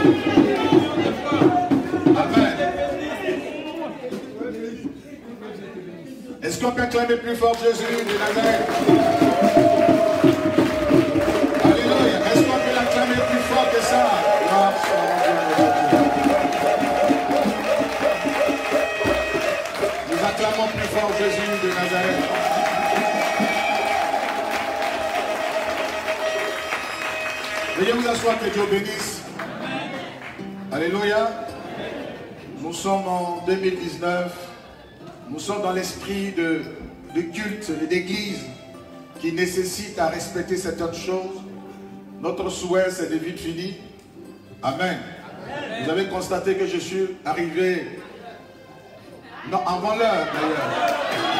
Amen. Est-ce qu'on peut acclamer plus fort Jésus de Nazareth? Alléluia. Est-ce qu'on peut l'acclamer plus fort que ça? Nous acclamons plus fort Jésus de Nazareth. Veuillez vous asseoir, que Dieu bénisse. Alléluia. Nous sommes en 2019. Nous sommes dans l'esprit de culte et d'église qui nécessite à respecter certaines choses. Notre souhait, c'est de vite finir. Amen. Vous avez constaté que je suis arrivé, non, avant l'heure d'ailleurs.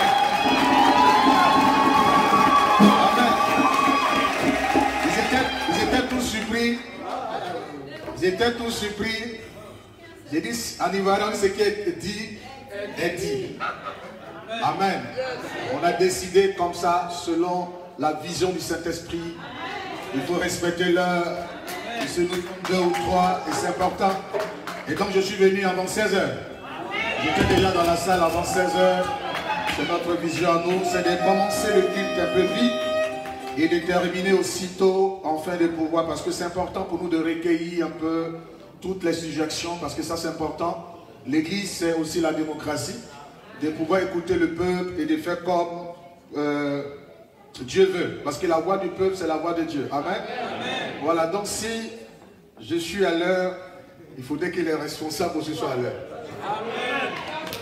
Amen. Ils étaient tous surpris. Ils étaient tous surpris. J'ai dit en Ivoirian, ce qui est dit est dit. Amen. On a décidé comme ça, selon la vision du Saint-Esprit. Il faut respecter l'heure. Il se nous donne 2 ou 3 et c'est important. Et donc je suis venu avant 16 h. J'étais déjà dans la salle avant 16 h. C'est notre vision à nous, c'est de commencer le culte un peu vite et de terminer aussitôt en fin de pouvoir, parce que c'est important pour nous de recueillir un peu toutes les suggestions, parce que ça c'est important. L'église c'est aussi la démocratie, de pouvoir écouter le peuple et de faire comme Dieu veut, parce que la voix du peuple c'est la voix de Dieu. Amen. Amen. Voilà, donc si je suis à l'heure, il faudrait que les responsables aussi soient à l'heure. Amen.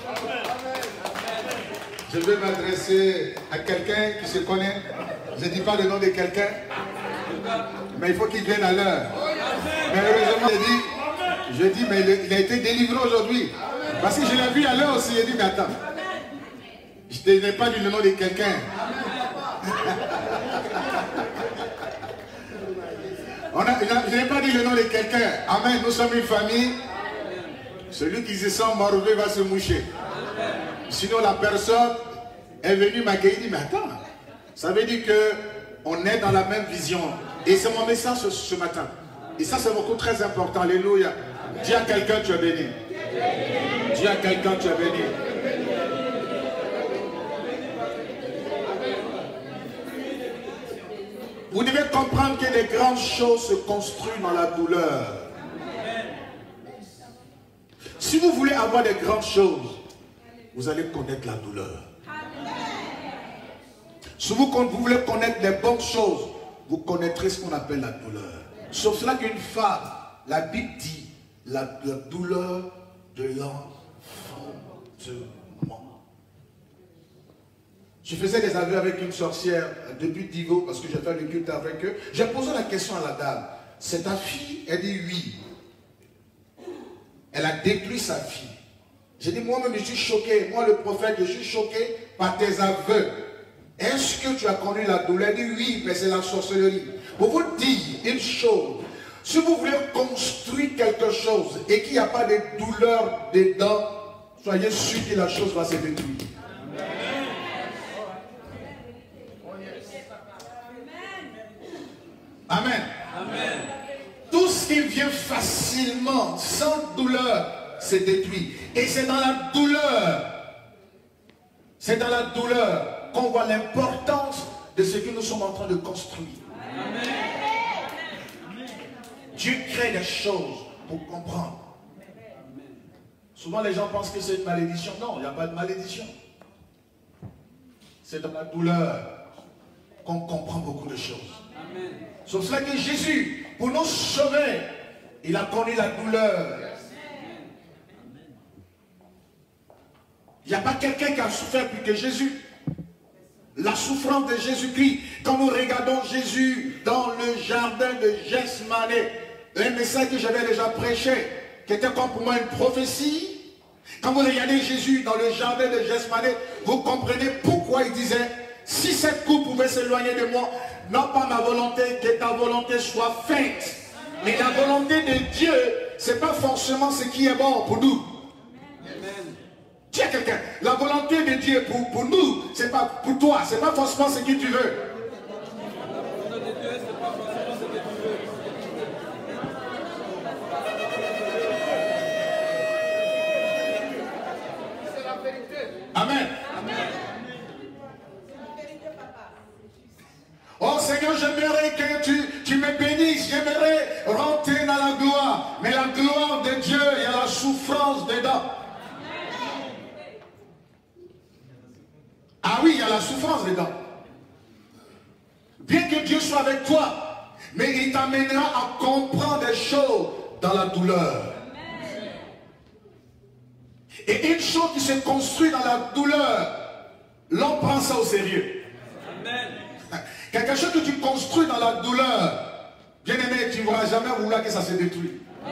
Je vais m'adresser à quelqu'un qui se connaît. Je ne dis pas le nom de quelqu'un, mais il faut qu'il vienne à l'heure. Mais heureusement, je dis, mais il a été délivré aujourd'hui. Parce que je l'ai vu à l'heure aussi. Il a dit, mais attends, je n'ai pas dit le nom de quelqu'un. Je n'ai pas dit le nom de quelqu'un. Amen, nous sommes une famille. Celui qui se sent mauvais va se moucher. Sinon la personne est venue m'accueillir et dit, mais attends, ça veut dire qu'on est dans la même vision. Et c'est mon message ce matin. Et ça c'est beaucoup très important. Alléluia. Dis à quelqu'un tu es béni. Dis à quelqu'un tu es béni. Vous devez comprendre que les grandes choses se construisent dans la douleur. Si vous voulez avoir des grandes choses, vous allez connaître la douleur. Si vous voulez connaître les bonnes choses, vous connaîtrez ce qu'on appelle la douleur. Sauf cela qu'une femme, la Bible dit, la douleur de l'enfantement. Je faisais des aveux avec une sorcière depuis Divo, parce que j'ai fait le culte avec eux. J'ai posé la question à la dame. C'est ta fille? Elle dit oui. Elle a détruit sa fille. J'ai dit, moi-même, je suis choqué. Moi, le prophète, je suis choqué par tes aveux. Est-ce que tu as connu la douleur? Elle dit, oui, mais c'est la sorcellerie. Pour vous dire une chose, si vous voulez construire quelque chose et qu'il n'y a pas de douleur dedans, soyez sûr que la chose va se détruire. Amen. Amen. Tout ce qui vient facilement, sans douleur, se détruit. Et c'est dans la douleur qu'on voit l'importance de ce que nous sommes en train de construire. Amen. Dieu crée des choses pour comprendre. Souvent les gens pensent que c'est une malédiction. Non, il n'y a pas de malédiction. C'est dans la douleur qu'on comprend beaucoup de choses. C'est pour cela que Jésus, pour nous sauver, il a connu la douleur. Il n'y a pas quelqu'un qui a souffert plus que Jésus. La souffrance de Jésus-Christ, quand nous regardons Jésus dans le jardin de Gethsemane, un message que j'avais déjà prêché, qui était comme pour moi une prophétie. Quand vous regardez Jésus dans le jardin de Gethsemane, vous comprenez pourquoi il disait, si cette coupe pouvait s'éloigner de moi, non pas ma volonté, que ta volonté soit faite. Mais la volonté de Dieu, ce n'est pas forcément ce qui est bon pour nous. Tiens quelqu'un, la volonté de Dieu pour nous, c'est pas pour toi, c'est pas forcément ce que tu veux. Amen. Oh Seigneur, j'aimerais que tu me bénisses, j'aimerais rentrer dans la gloire. Mais la gloire de Dieu, il y a la souffrance dedans. Ah oui, il y a la souffrance dedans. Bien que Dieu soit avec toi, mais il t'amènera à comprendre des choses dans la douleur. Et une chose qui se construit dans la douleur, l'on prend ça au sérieux. Quelque chose que tu construis dans la douleur, bien aimé, tu ne vas jamais vouloir que ça se détruise.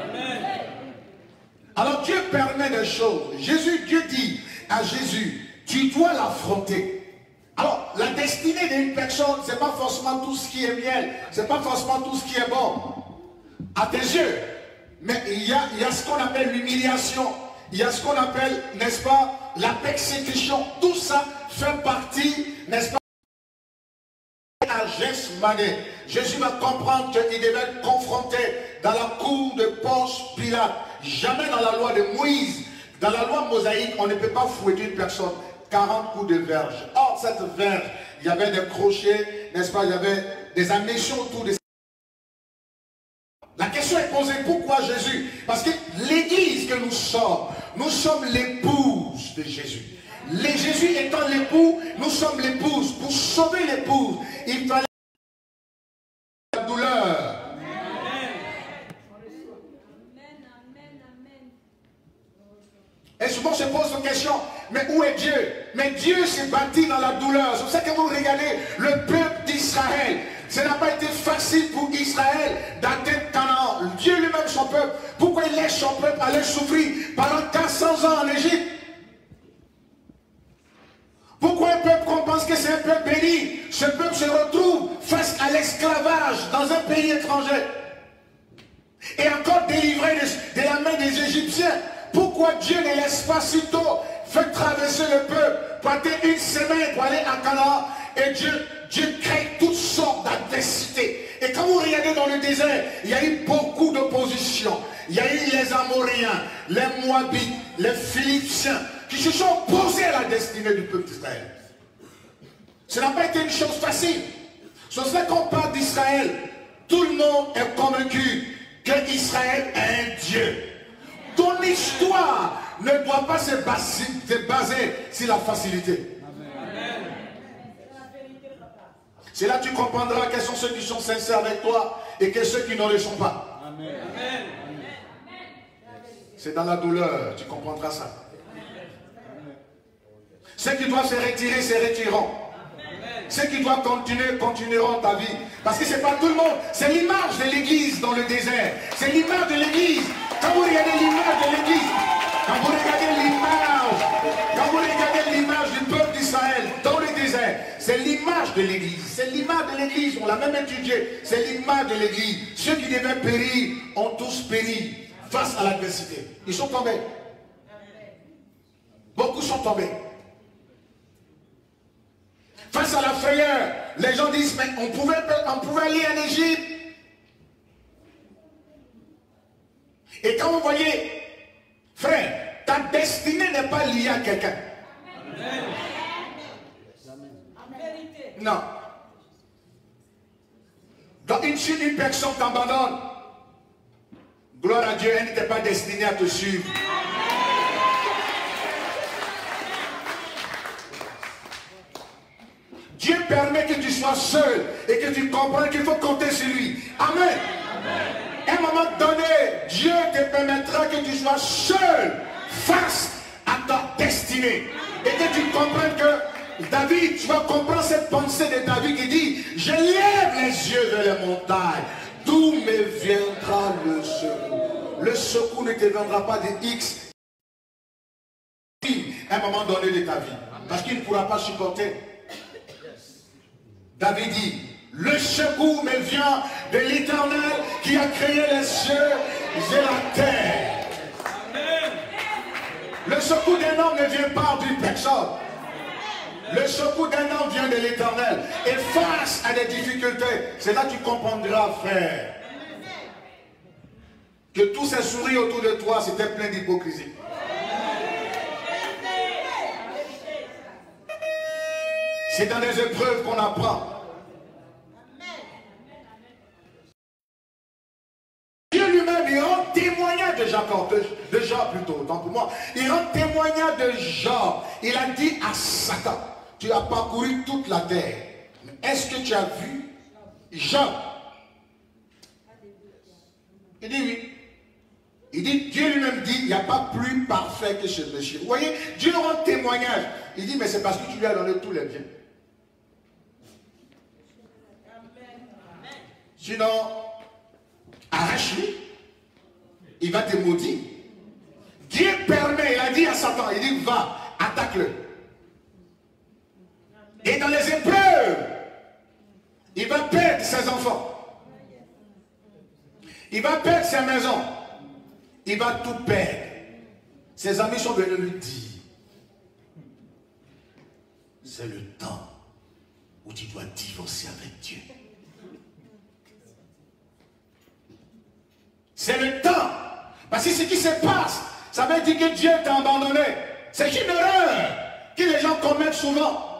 Alors Dieu permet des choses. Dieu dit à Jésus, tu dois l'affronter. Alors, la destinée d'une personne, ce n'est pas forcément tout ce qui est miel, ce n'est pas forcément tout ce qui est bon, à tes yeux. Mais il y a ce qu'on appelle l'humiliation, il y a ce qu'on appelle, n'est-ce pas, la persécution. Tout ça fait partie, n'est-ce pas, à Gethsemane. Jésus va comprendre qu'il devait être confronté dans la cour de Ponce Pilate. Jamais dans la loi de Moïse, dans la loi mosaïque, on ne peut pas fouetter une personne. 40 coups de verge. Or, cette verge, il y avait des crochets, n'est-ce pas, il y avait des ammunitions autour de ça. La question est posée, pourquoi Jésus? Parce que l'église que nous sommes l'épouse de Jésus. Jésus étant l'époux, nous sommes l'épouse. Pour sauver l'épouse, il fallait la douleur. Et souvent on se pose la question, mais où est Dieu? Mais Dieu s'est bâti dans la douleur. C'est pour ça que vous regardez le peuple d'Israël. Ça n'a pas été facile pour Israël d'atteindre Canaan. Dieu lui-même, son peuple, pourquoi il laisse son peuple aller souffrir pendant 400 ans en Égypte? Pourquoi un peuple qu'on pense que c'est un peuple béni, ce peuple se retrouve face à l'esclavage dans un pays étranger et encore délivré de la main des Égyptiens? Pourquoi Dieu ne laisse pas si tôt faire traverser le peuple pour attendre une semaine pour aller à Canaan? Et Dieu crée toutes sortes d'adversités. Et quand vous regardez dans le désert, il y a eu beaucoup d'opposition. Il y a eu les Amoréens, les Moabites, les Philistins qui se sont opposés à la destinée du peuple d'Israël. Ce n'a pas été une chose facile. C'est pour cela qu'on parle d'Israël. Tout le monde est convaincu qu'Israël est un Dieu. Ton histoire ne doit pas se baser sur la facilité. C'est là que tu comprendras quels sont ceux qui sont sincères avec toi et quels ceux qui ne le sont pas. C'est dans la douleur, tu comprendras ça. Ceux qui doivent se retirer, se retireront. Ceux qui doivent continuer, continueront ta vie. Parce que ce n'est pas tout le monde. C'est l'image de l'église dans le désert. C'est l'image de l'église. Quand vous regardez l'image de l'église, quand vous regardez l'image du peuple d'Israël dans le désert, c'est l'image de l'église. C'est l'image de l'église. On l'a même étudié. C'est l'image de l'église. Ceux qui devaient périr ont tous péri face à l'adversité. Ils sont tombés. Beaucoup sont tombés. Face à la frayeur, les gens disent, mais on pouvait aller en Égypte. Et quand vous voyez, frère, ta destinée n'est pas liée à quelqu'un. Non. Dans une chute, une personne t'abandonne. Gloire à Dieu, elle n'était pas destinée à te suivre. Dieu permet que tu sois seul et que tu comprennes qu'il faut compter sur lui. Amen. À un moment donné, Dieu te permettra que tu sois seul face à ta destinée. Et que tu comprennes que David, tu vas comprendre cette pensée de David qui dit, je lève les yeux vers les montagnes. D'où me viendra le secours? Le secours ne te viendra pas de X à un moment donné de ta vie. Parce qu'il ne pourra pas supporter. David dit, le secours me vient de l'Éternel qui a créé les cieux et la terre. Le secours d'un homme ne vient pas d'une personne. Le secours d'un homme vient de l'Éternel. Et face à des difficultés, c'est là que tu comprendras, frère, que tous ces sourires autour de toi, c'était plein d'hypocrisie. C'est dans les épreuves qu'on apprend. Dieu lui-même, il rend témoignage de Jacob, de Job plutôt, autant pour moi. Il rend témoignage de Job. Il a dit à Satan, tu as parcouru toute la terre. Est-ce que tu as vu Job? Il dit oui. Il dit, Dieu lui-même dit, il n'y a pas plus parfait que ce monsieur. Vous voyez, Dieu rend témoignage. Il dit, mais c'est parce que tu lui as donné tous les biens. Sinon, arrache-lui. Il va te maudire. Dieu permet, il a dit à Satan, il dit, va, attaque-le. Et dans les épreuves, il va perdre ses enfants. Il va perdre sa maison. Il va tout perdre. Ses amis sont venus lui dire, c'est le temps où tu dois divorcer avec Dieu. C'est le temps. Parce que ce qui se passe, ça veut dire que Dieu t'a abandonné. C'est une erreur que les gens commettent souvent.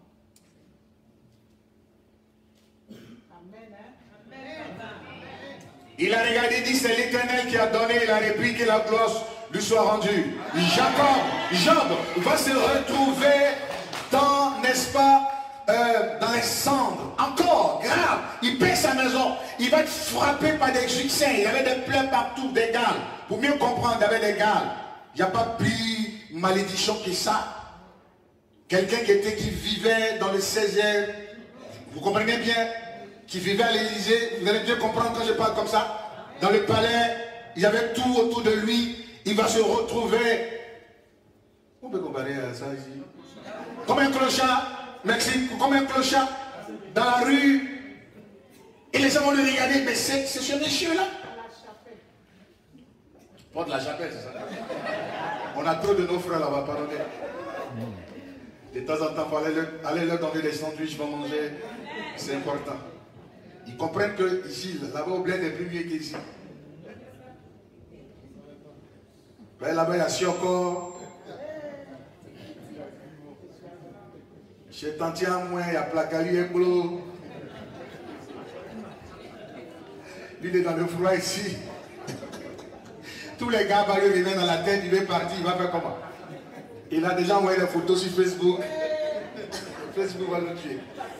Il a regardé, il dit, c'est l'Éternel qui a donné, il a repris que la gloire lui soit rendue. Job va se retrouver dans, n'est-ce pas, dans les cendres. Encore, grave, il perd sa maison. Il va être frappé par des succès. Il y avait des plaies partout, des gales. Pour mieux comprendre, il y avait des gales. Il n'y a pas plus malédiction que ça. Quelqu'un qui vivait dans le 16e, vous comprenez bien, qui vivait à l'Élysée, vous allez bien comprendre quand je parle comme ça. Dans le palais, il y avait tout autour de lui. Il va se retrouver. On peut comparer à ça ici. Comme un clochard, Mexique, comme un clochard, dans la rue. Et les gens vont le regarder, mais c'est ce monsieur-là. Porte la chapelle, c'est ça. On a trop de nos frères là-bas, pardonnez. De temps en temps, il faut aller leur donner des sandwichs pour manger. C'est important. Ils comprennent que ici, là-bas au bled est plus mieux qu'ici. Là-bas, il y a Sioko. Chez Tantia, il y a Placali et Boulot. Lui, il est dans le froid ici. Tous les gars, il revient dans la tête, il est parti, il va faire comment? Il a déjà envoyé des photos sur Facebook. Facebook va le tuer.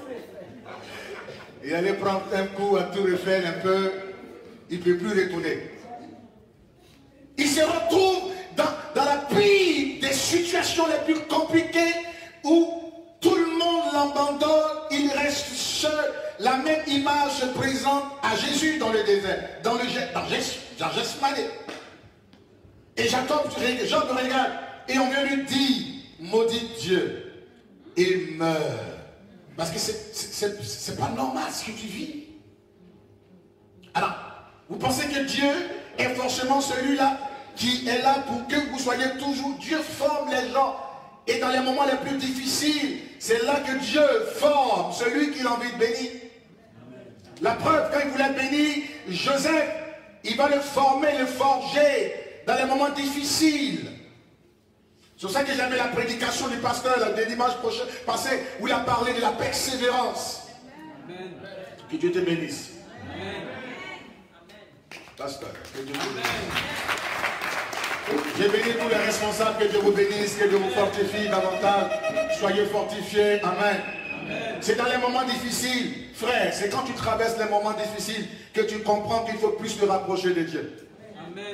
Il allait prendre un coup à tout refaire un peu. Il ne peut plus retourner. Il se retrouve dans la pire des situations les plus compliquées où tout le monde l'abandonne, il reste seul. La même image se présente à Jésus dans le désert, dans Gethsemane. Et Jacob le regarde et on vient lui dire, maudit Dieu, il meurt. Parce que c'est pas normal ce que tu vis. Alors, vous pensez que Dieu est forcément celui-là qui est là pour que vous soyez toujours. Dieu forme les gens. Et dans les moments les plus difficiles, c'est là que Dieu forme celui qu'il a envie de bénir. La preuve, quand il voulait bénir Joseph, il va le former, le forger dans les moments difficiles. C'est pour ça que j'aimais la prédication du pasteur le dimanche passé où il a parlé de la persévérance. Amen. Que Dieu te bénisse. Amen. Pasteur, que Dieu te bénisse. J'ai béni tous les responsables, que Dieu vous bénisse, que Dieu vous fortifie davantage. Soyez fortifiés. Amen. C'est dans les moments difficiles, frère, c'est quand tu traverses les moments difficiles que tu comprends qu'il faut plus te rapprocher de Dieu. Amen.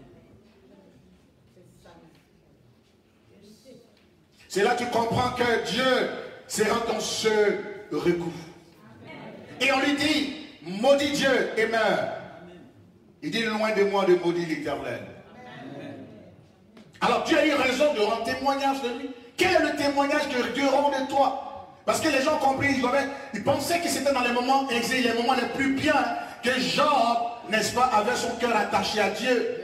C'est là que tu comprends que Dieu sera ton seul recours. Et on lui dit, maudit Dieu et meurs. Il dit, loin de moi de maudire l'Éternel. Alors Dieu a eu raison de rendre témoignage de lui. Quel est le témoignage que Dieu rend de toi? Parce que les gens ont compris, ils pensaient que c'était dans les moments exilés, les moments les plus bien, que Job, n'est-ce pas, avait son cœur attaché à Dieu.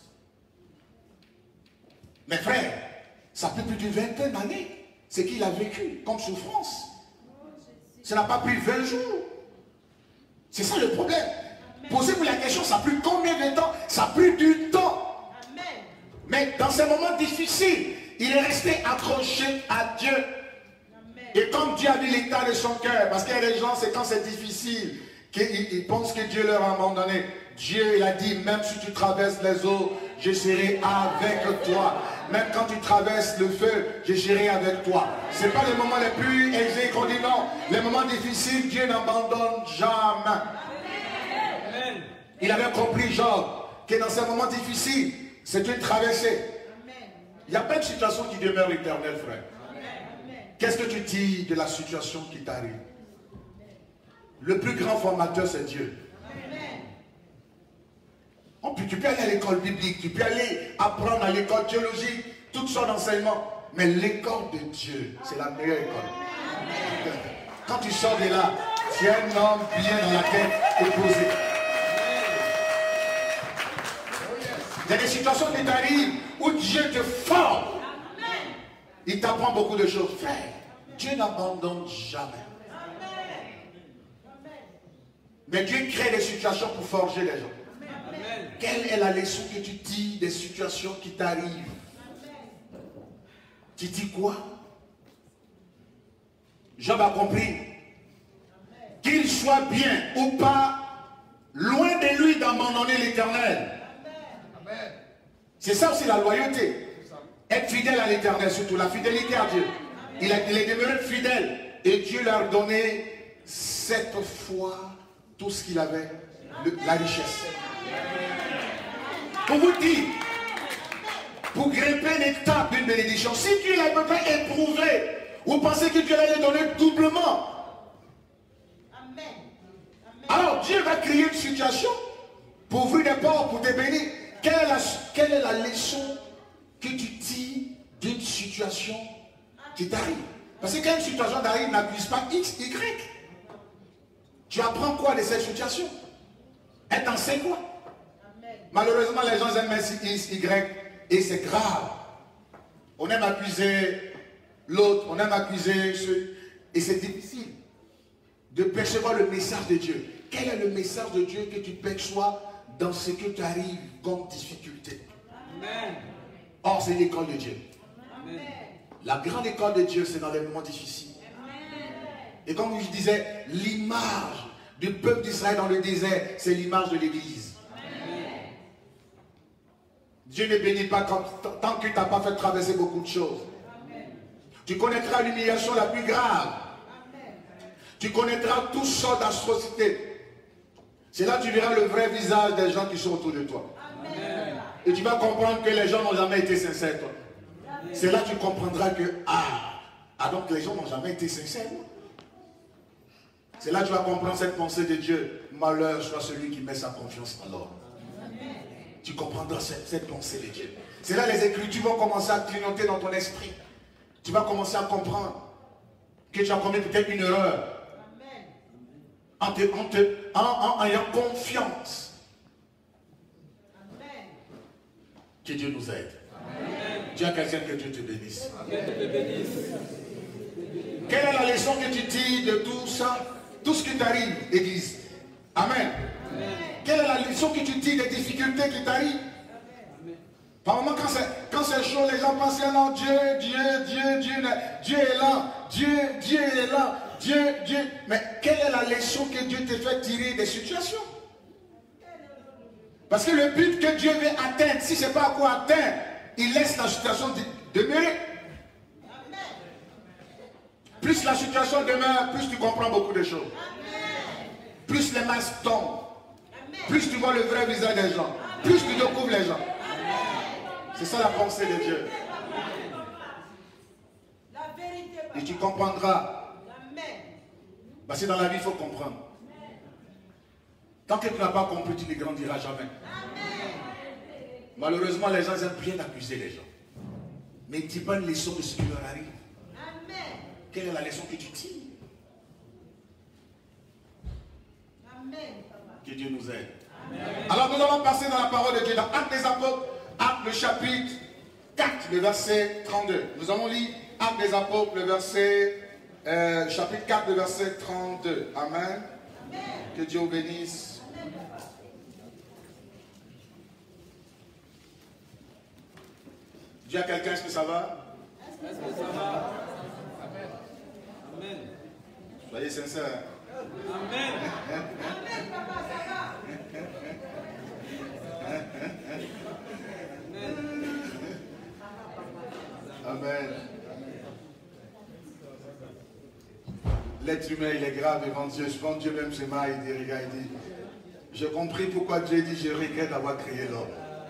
Mais frère, ça fait plus d'une vingtaine d'années, ce qu'il a vécu comme souffrance. Ça n'a pas pris 20 jours. C'est ça le problème. Posez-vous la question, ça a pris combien de temps? Ça a pris du temps. Mais dans ces moments difficiles, il est resté accroché à Dieu. Et comme Dieu a vu l'état de son cœur, parce qu'il y a des gens, c'est quand c'est difficile, qu'ils pensent que Dieu leur a abandonné. Dieu, il a dit, même si tu traverses les eaux, je serai avec toi. Même quand tu traverses le feu, je serai avec toi. Ce n'est pas les moments les plus aisés qu'on dit non. Les moments difficiles, Dieu n'abandonne jamais. Amen. Il avait compris, Job, que dans ces moments difficiles, c'est une traversée. Il n'y a pas de situation qui demeure éternelle, frère. Qu'est-ce que tu dis de la situation qui t'arrive? Le plus grand formateur, c'est Dieu. Tu peux aller à l'école biblique, tu peux aller apprendre à l'école théologique, toutes sortes d'enseignements. Mais l'école de Dieu, c'est la meilleure école. Quand tu sors de là, tu es un homme bien dans la tête et posé. Il y a des situations qui t'arrivent où Dieu te forme. Il t'apprend beaucoup de choses. Frère, Dieu n'abandonne jamais. Mais Dieu crée des situations pour forger les gens. Quelle est la leçon que tu dis des situations qui t'arrivent? Tu dis quoi? Job a compris. Qu'il soit bien ou pas, loin de lui d'abandonner l'Éternel. C'est ça aussi la loyauté. Être fidèle à l'Éternel, surtout la fidélité à Dieu. Il est demeuré fidèle. Et Dieu leur a donné 7 fois tout ce qu'il avait, la richesse. Pour vous dire, pour grimper l'étape d'une bénédiction, si Dieu l'a peut pas éprouvé, vous pensez que Dieu allait donner doublement. Alors Dieu va créer une situation pour ouvrir des portes, pour te bénir. Quelle est la leçon que tu tires d'une situation qui t'arrive? Parce que quand une situation t'arrive, n'accuse pas X, Y. Tu apprends quoi de cette situation? Elle t'en sait quoi? Malheureusement, les gens aiment X, Y, et c'est grave. On aime accuser l'autre, on aime accuser ceux, et c'est difficile de percevoir le message de Dieu. Quel est le message de Dieu que tu perçois dans ce que tu arrives comme difficulté? Amen. Or, c'est l'école de Dieu. Amen. La grande école de Dieu, c'est dans les moments difficiles. Amen. Et comme je disais, l'image du peuple d'Israël dans le désert, c'est l'image de l'Église. Dieu ne bénit pas tant que tu n'as pas fait traverser beaucoup de choses. Amen. Tu connaîtras l'humiliation la plus grave. Amen. Tu connaîtras toutes sortes d'atrocités. C'est là que tu verras le vrai visage des gens qui sont autour de toi. Amen. Et tu vas comprendre que les gens n'ont jamais été sincères. C'est là que tu comprendras que, donc les gens n'ont jamais été sincères. C'est là que tu vas comprendre cette pensée de Dieu. Malheur soit celui qui met sa confiance en l'homme. Tu comprendras cette pensée de Dieu. C'est là les Écritures vont commencer à clignoter dans ton esprit. Tu vas commencer à comprendre que tu as commis peut-être une erreur. En ayant confiance. Amen. Que Dieu nous aide. Amen. Dis à quelqu'un que Dieu te bénisse. Amen. Quelle est la leçon que tu tires de tout ça? Tout ce qui t'arrive, Église. Amen. Amen. Quelle est la leçon que tu tires des difficultés qui t'arrivent? Par moment, quand c'est chaud, les gens pensent que non, Dieu est là. Dieu est là. Dieu. Mais quelle est la leçon que Dieu te fait tirer des situations? Parce que le but que Dieu veut atteindre, si ce n'est pas à quoi atteindre, il laisse la situation demeurer. Plus la situation demeure, plus tu comprends beaucoup de choses. Plus les masques tombent. Plus tu vois le vrai visage des gens. Plus tu découvres les gens. C'est ça la pensée de Dieu. Et tu comprendras. Parce que dans la vie, il faut comprendre. Tant que tu n'as pas compris, tu ne grandiras jamais. Malheureusement, les gens aiment bien accuser les gens. Mais ils ne tirent pas une leçon de ce qui leur arrive. Quelle est la leçon que tu tires? Que Dieu nous aide. Alors nous allons passer dans la parole de Dieu, dans Actes des Apôtres, Actes le chapitre 4, le verset 32. Nous allons lire Actes des Apôtres, le chapitre 4, le verset 32. Amen. Que Dieu vous bénisse. Dis à quelqu'un, est-ce que ça va? Est-ce que ça va? Amen. Amen. Soyez sincères. Amen. Amen, papa, ça va. Amen. L'être humain, il est grave devant Dieu. Je pense que Dieu même se marre, il dit, regarde, il dit, j'ai compris pourquoi Dieu dit, je regrette d'avoir créé l'homme.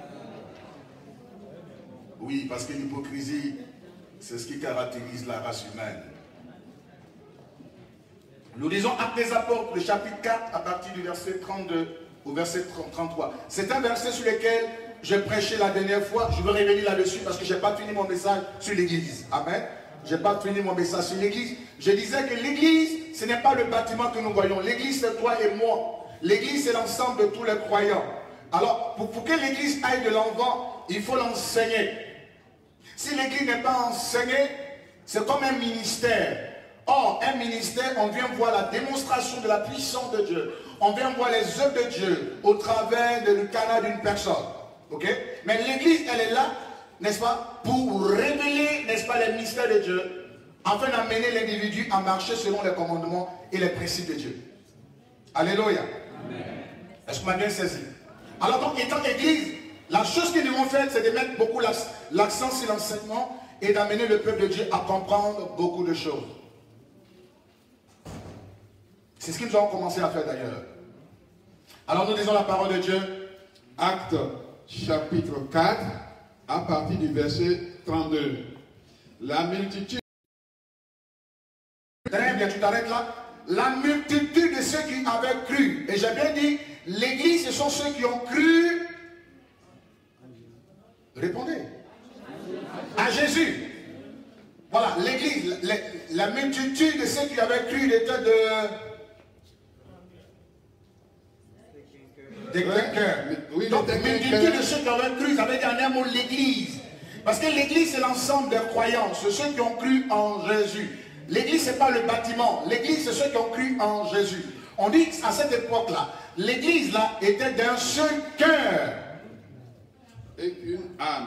Oui, parce que l'hypocrisie, c'est ce qui caractérise la race humaine. Nous lisons Actes des Apôtres, le chapitre 4, à partir du verset 32 au verset 33. C'est un verset sur lequel je prêchais la dernière fois. Je veux revenir là-dessus parce que je n'ai pas fini mon message sur l'église. Amen. Je n'ai pas fini mon message sur l'église. Je disais que l'église, ce n'est pas le bâtiment que nous voyons. L'église, c'est toi et moi. L'église, c'est l'ensemble de tous les croyants. Alors, pour que l'église aille de l'avant, il faut l'enseigner. Si l'église n'est pas enseignée, c'est comme un ministère. Or, un ministère, on vient voir la démonstration de la puissance de Dieu. On vient voir les œuvres de Dieu au travers du canal d'une personne. Ok? Mais l'église, elle est là, n'est-ce pas, pour révéler, n'est-ce pas, les mystères de Dieu, afin d'amener l'individu à marcher selon les commandements et les principes de Dieu. Alléluia. Est-ce qu'on m'a bien saisi? Alors donc, étant église, la chose que nous devons faire, c'est de mettre beaucoup l'accent sur l'enseignement et d'amener le peuple de Dieu à comprendre beaucoup de choses. C'est ce que nous avons commencé à faire d'ailleurs. Alors nous disons la parole de Dieu. Actes chapitre 4, à partir du verset 32. La multitude. Très bien, tu t'arrêtes là. La multitude de ceux qui avaient cru. Et j'ai bien dit, l'église, ce sont ceux qui ont cru. Répondez. À Jésus. Voilà, l'église, la multitude de ceux qui avaient cru était des vainqueurs. Oui, donc, la multitude de ceux qui avaient cru, ça veut dire en un mot l'église. Parce que l'église, c'est l'ensemble des croyants, c'est ceux qui ont cru en Jésus. L'église, ce n'est pas le bâtiment. L'église, c'est ceux qui ont cru en Jésus. On dit à cette époque-là, l'église là était d'un seul cœur. Et une âme.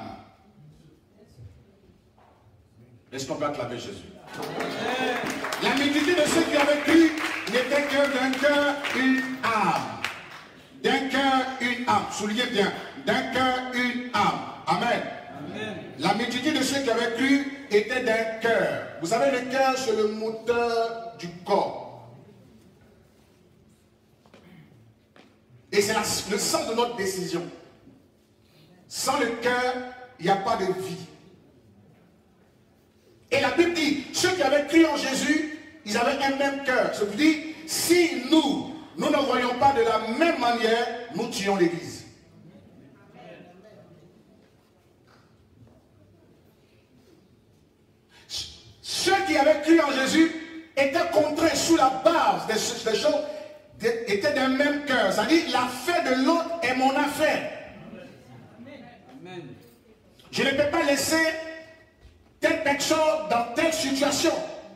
Est-ce qu'on peut acclamer Jésus? La multitude de ceux qui avaient cru n'était que d'un cœur, une âme. D'un cœur, une âme. Soulignez bien. D'un cœur, une âme. Amen. Amen. La multitude de ceux qui avaient cru était d'un cœur. Vous savez, le cœur, c'est le moteur du corps. Et c'est le sens de notre décision. Sans le cœur, il n'y a pas de vie. Et la Bible dit, ceux qui avaient cru en Jésus, ils avaient un même cœur. Ça veut dire, si nous ne voyons pas de la même manière, nous tuons l'église. Ceux qui avaient cru en Jésus étaient contraints sous la base des choses, étaient d'un même cœur. C'est-à-dire, l'affaire de l'autre est mon affaire. Je ne peux pas laisser telle personne dans telle situation.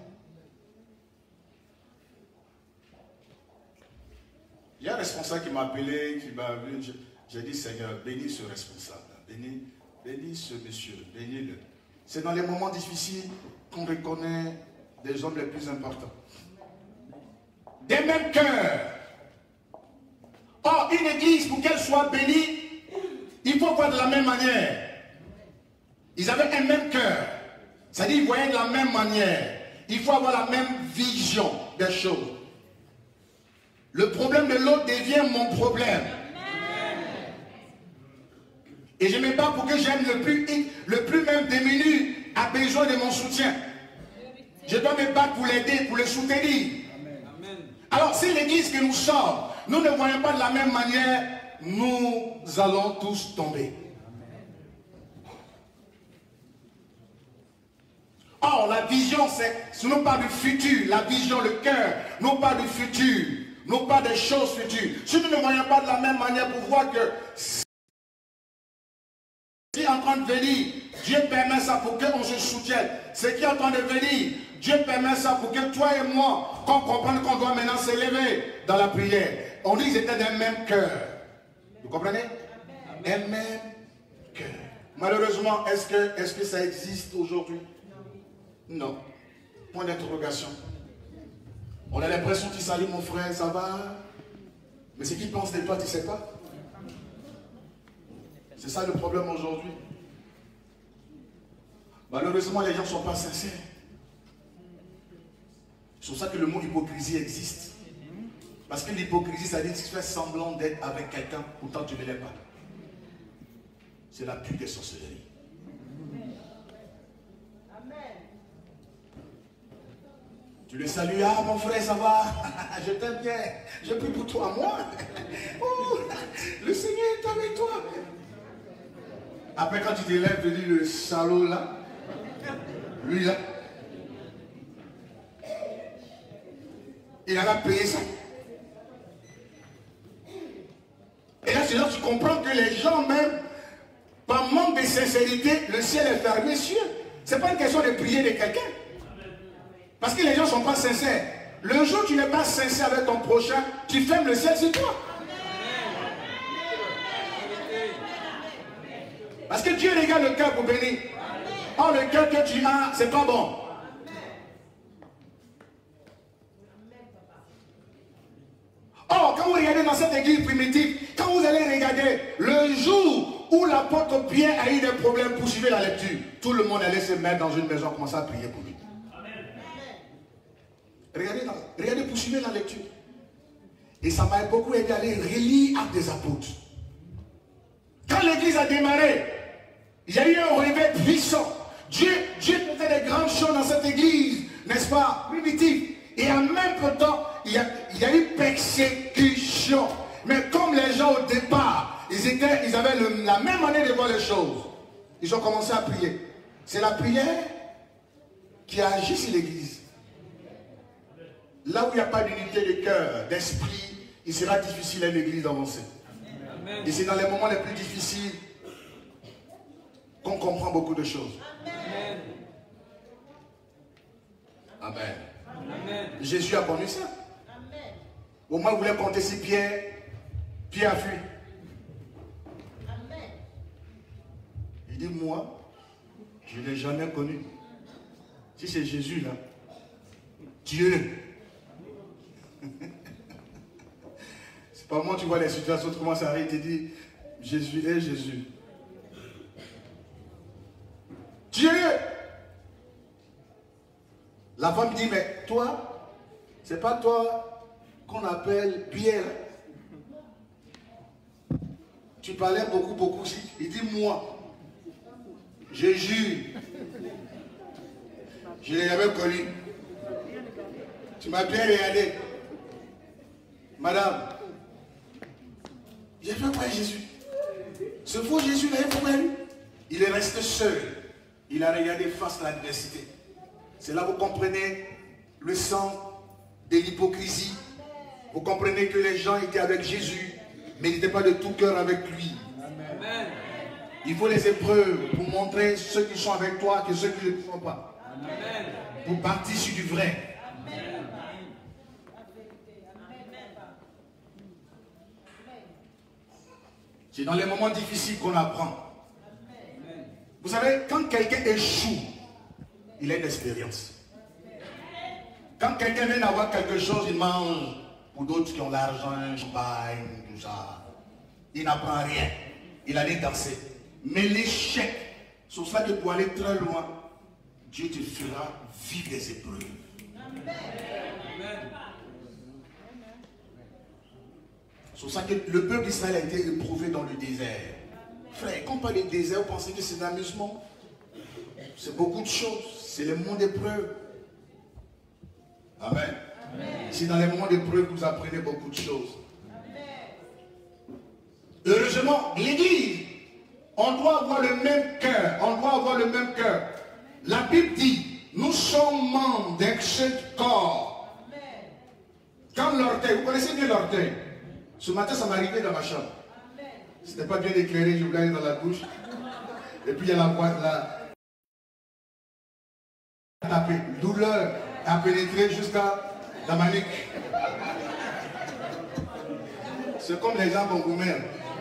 Il y a un responsable qui m'a appelé, qui m'a vu. J'ai dit, Seigneur, bénis ce responsable, bénis ce monsieur, bénis-le. C'est dans les moments difficiles qu'on reconnaît des hommes les plus importants. Des mêmes cœurs. Or, une église, pour qu'elle soit bénie, il faut voir de la même manière. Ils avaient un même cœur. C'est-à-dire qu'ils voyaient de la même manière. il faut avoir la même vision des choses. Le problème de l'autre devient mon problème. Et je me bats pour que j'aime le plus même démuni a besoin de mon soutien. Je dois me battre pour l'aider, pour le soutenir. Alors si l'église que nous sommes, nous ne voyons pas de la même manière, nous allons tous tomber. Or, la vision, c'est non pas du futur, la vision, le cœur, non pas du futur, non pas des choses futures. Si nous ne voyons pas de la même manière pour voir que ce qui est en train de venir, Dieu permet ça pour qu'on se soutienne. Ce qui est en train de venir, Dieu permet ça pour que toi et moi, qu'on comprenne qu'on doit maintenant s'élever dans la prière. On dit qu'ils étaient d'un même cœur. Vous comprenez? Un même cœur. Malheureusement, est-ce que ça existe aujourd'hui? Non. Point d'interrogation. On a l'impression qu'il salue mon frère, ça va? Mais ce qu'il pense de toi, tu ne sais pas? C'est ça le problème aujourd'hui. Malheureusement, les gens ne sont pas sincères. C'est pour ça que le mot hypocrisie existe. Parce que l'hypocrisie, ça dit que tu fais semblant d'être avec quelqu'un, pourtant tu ne l'es pas. C'est la pure des sorcelleries. Tu le salues, ah mon frère, ça va? Je t'aime bien, je prie pour toi, moi. Oh, le Seigneur est avec toi. Après, quand tu te lèves, tu dis le salaud là, lui là, il en a payé ça. Et là, c'est là que tu comprends que les gens, même, par manque de sincérité, le ciel est fermé sur eux. Ce n'est pas une question de prier de quelqu'un. Parce que les gens ne sont pas sincères. Le jour où tu n'es pas sincère avec ton prochain, tu fermes le ciel sur toi. Parce que Dieu regarde le cœur pour bénir. Or, le cœur que tu as, c'est pas bon. Or, quand vous regardez dans cette église primitive, quand vous allez regarder le jour où l'apôtre Pierre a eu des problèmes pour suivre la lecture, tout le monde allait se mettre dans une maison et commencer à prier pour lui. Regardez pour suivre la lecture. Et ça m'a beaucoup aidé à aller relire Actes des Apôtres. Quand l'église a démarré, il y a eu un réveil puissant. Dieu faisait des grandes choses dans cette église, n'est-ce pas, primitive. Et en même temps, il y a eu persécution. Mais comme les gens au départ, ils avaient la même manière de voir les choses. Ils ont commencé à prier. C'est la prière qui a agi sur l'église. Là où il n'y a pas d'unité de cœur, d'esprit, il sera difficile à l'église d'avancer. Et c'est dans les moments les plus difficiles qu'on comprend beaucoup de choses. Amen. Amen. Jésus a connu ça. Au moins, vous voulez compter si Pierre a fui. Il dit, moi, je ne l'ai jamais connu. Si c'est Jésus là, Dieu. C'est pas moi, tu vois les situations, tu commences à rire, tu dis, Jésus est Jésus. Dieu. La femme dit, mais toi, c'est pas toi qu'on appelle Pierre. Tu parlais beaucoup. Il dit, moi, je jure, je ne l'ai jamais connu. Tu m'as bien regardé. Madame, j'ai fait quoi Jésus? Ce faux Jésus là, il faut lui. Il est resté seul. Il a regardé face à l'adversité. C'est là que vous comprenez le sens de l'hypocrisie. Vous comprenez que les gens étaient avec Jésus, mais ils n'étaient pas de tout cœur avec lui. Amen. Il faut les épreuves pour montrer ceux qui sont avec toi que ceux qui ne le sont pas. Amen. Pour partir sur du vrai. Amen. C'est dans les moments difficiles qu'on apprend. Vous savez, quand quelqu'un échoue, il a une expérience. Quand quelqu'un vient d'avoir quelque chose, il mange. Pour d'autres qui ont l'argent, champagne, tout ça. Il n'apprend rien. Il allait danser. Mais l'échec, c'est pour ça que pour aller très loin, Dieu te fera vivre des épreuves. C'est pour ça que le peuple d'Israël a été éprouvé dans le désert. Frère, quand on parle du désert, vous pensez que c'est l'amusement? C'est beaucoup de choses. C'est le monde d'épreuve. Amen. C'est dans les moments d'épreuve que vous apprenez beaucoup de choses. Heureusement, l'Église, on doit avoir le même cœur. On doit avoir le même cœur. La Bible dit, nous sommes membres d'un seul corps. Comme l'orteil, vous connaissez bien l'orteil. Ce matin, ça m'est arrivé dans ma chambre. C'était pas bien éclairé, je voulais aller dans la douche. Et puis il y a la boîte là. Douleur a pénétré jusqu'à la manique. C'est comme les gens vont Goumen.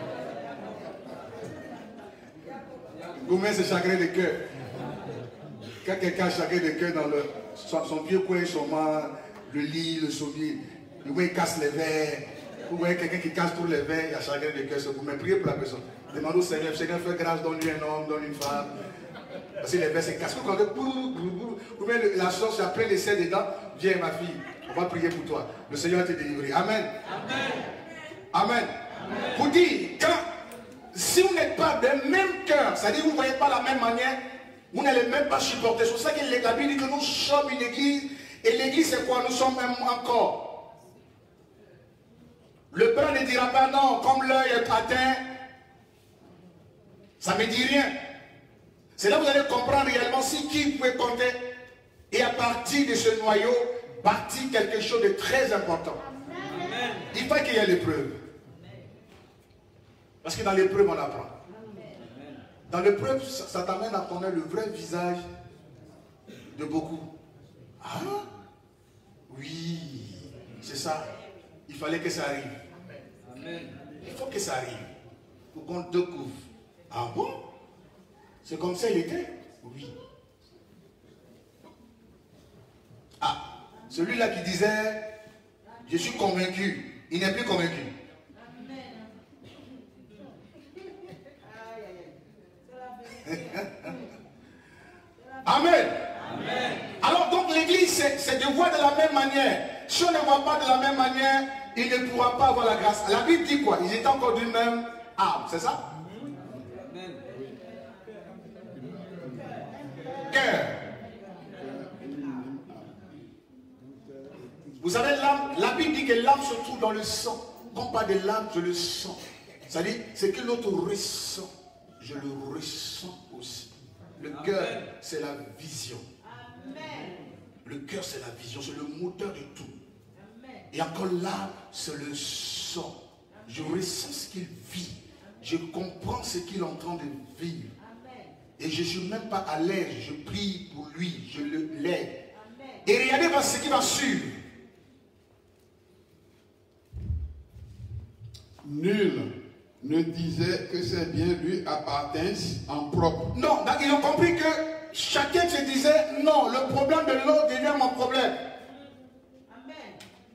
Goumen, c'est chagrin de cœur. Quand quelqu'un a chagrin de cœur dans son vieux coin, le lit, le sommier, il casse les verres. Vous voyez quelqu'un qui casse tous les verres, il y a chagrin de cœur, c'est vous. Mais priez pour la personne. Demandez au Seigneur, Seigneur, fais grâce, donne-lui un homme, donne une femme. Parce que les verres se cassent. Vous mettez la sauce, après les serres dedans, viens ma fille, on va prier pour toi. Le Seigneur va te délivrer. Amen. Amen. Vous dites, si vous n'êtes pas de même cœur, c'est-à-dire que vous ne voyez pas la même manière, vous n'allez même pas supporter. C'est pour ça que la Bible dit que nous sommes une église. Et l'église, c'est quoi? Nous sommes même un corps. Le père ne dira pas non, comme l'œil est atteint, ça ne me dit rien. C'est là que vous allez comprendre réellement si qui vous pouvez compter. Et à partir de ce noyau, bâtir quelque chose de très important. Amen. Il faut qu'il y ait l'épreuve. Parce que dans l'épreuve, on apprend. Dans l'épreuve, ça t'amène à connaître le vrai visage de beaucoup. Ah, oui, c'est ça. Il fallait que ça arrive. Il faut que ça arrive. Pour qu'on découvre. Ah bon? C'est comme ça il était? Oui. Ah, celui-là qui disait, je suis convaincu, il n'est plus convaincu. Amen. Amen. Alors donc l'église, c'est de voir de la même manière. Si on ne voit pas de la même manière, il ne pourra pas avoir la grâce. La Bible dit quoi? Ils étaient encore d'une même âme, c'est ça? Amen. Cœur. Vous savez, l'âme, la Bible dit que l'âme se trouve dans le sang. Quand on parle de l'âme, je le sens. C'est-à-dire, c'est que l'autre ressent. Je le ressens aussi. Le cœur, c'est la vision. Le cœur, c'est la vision, c'est le moteur de tout. Et encore l'âme, c'est le sang. Je ressens ce qu'il vit. Je comprends ce qu'il est en train de vivre. Et je ne suis même pas à l'aise. Je prie pour lui. Je l'aide. Et regardez ce qui va suivre. Nul ne disait que ses biens lui appartinssent en propre. Non, donc ils ont compris que chacun se disait, non, le problème de l'autre devient mon problème. Amen.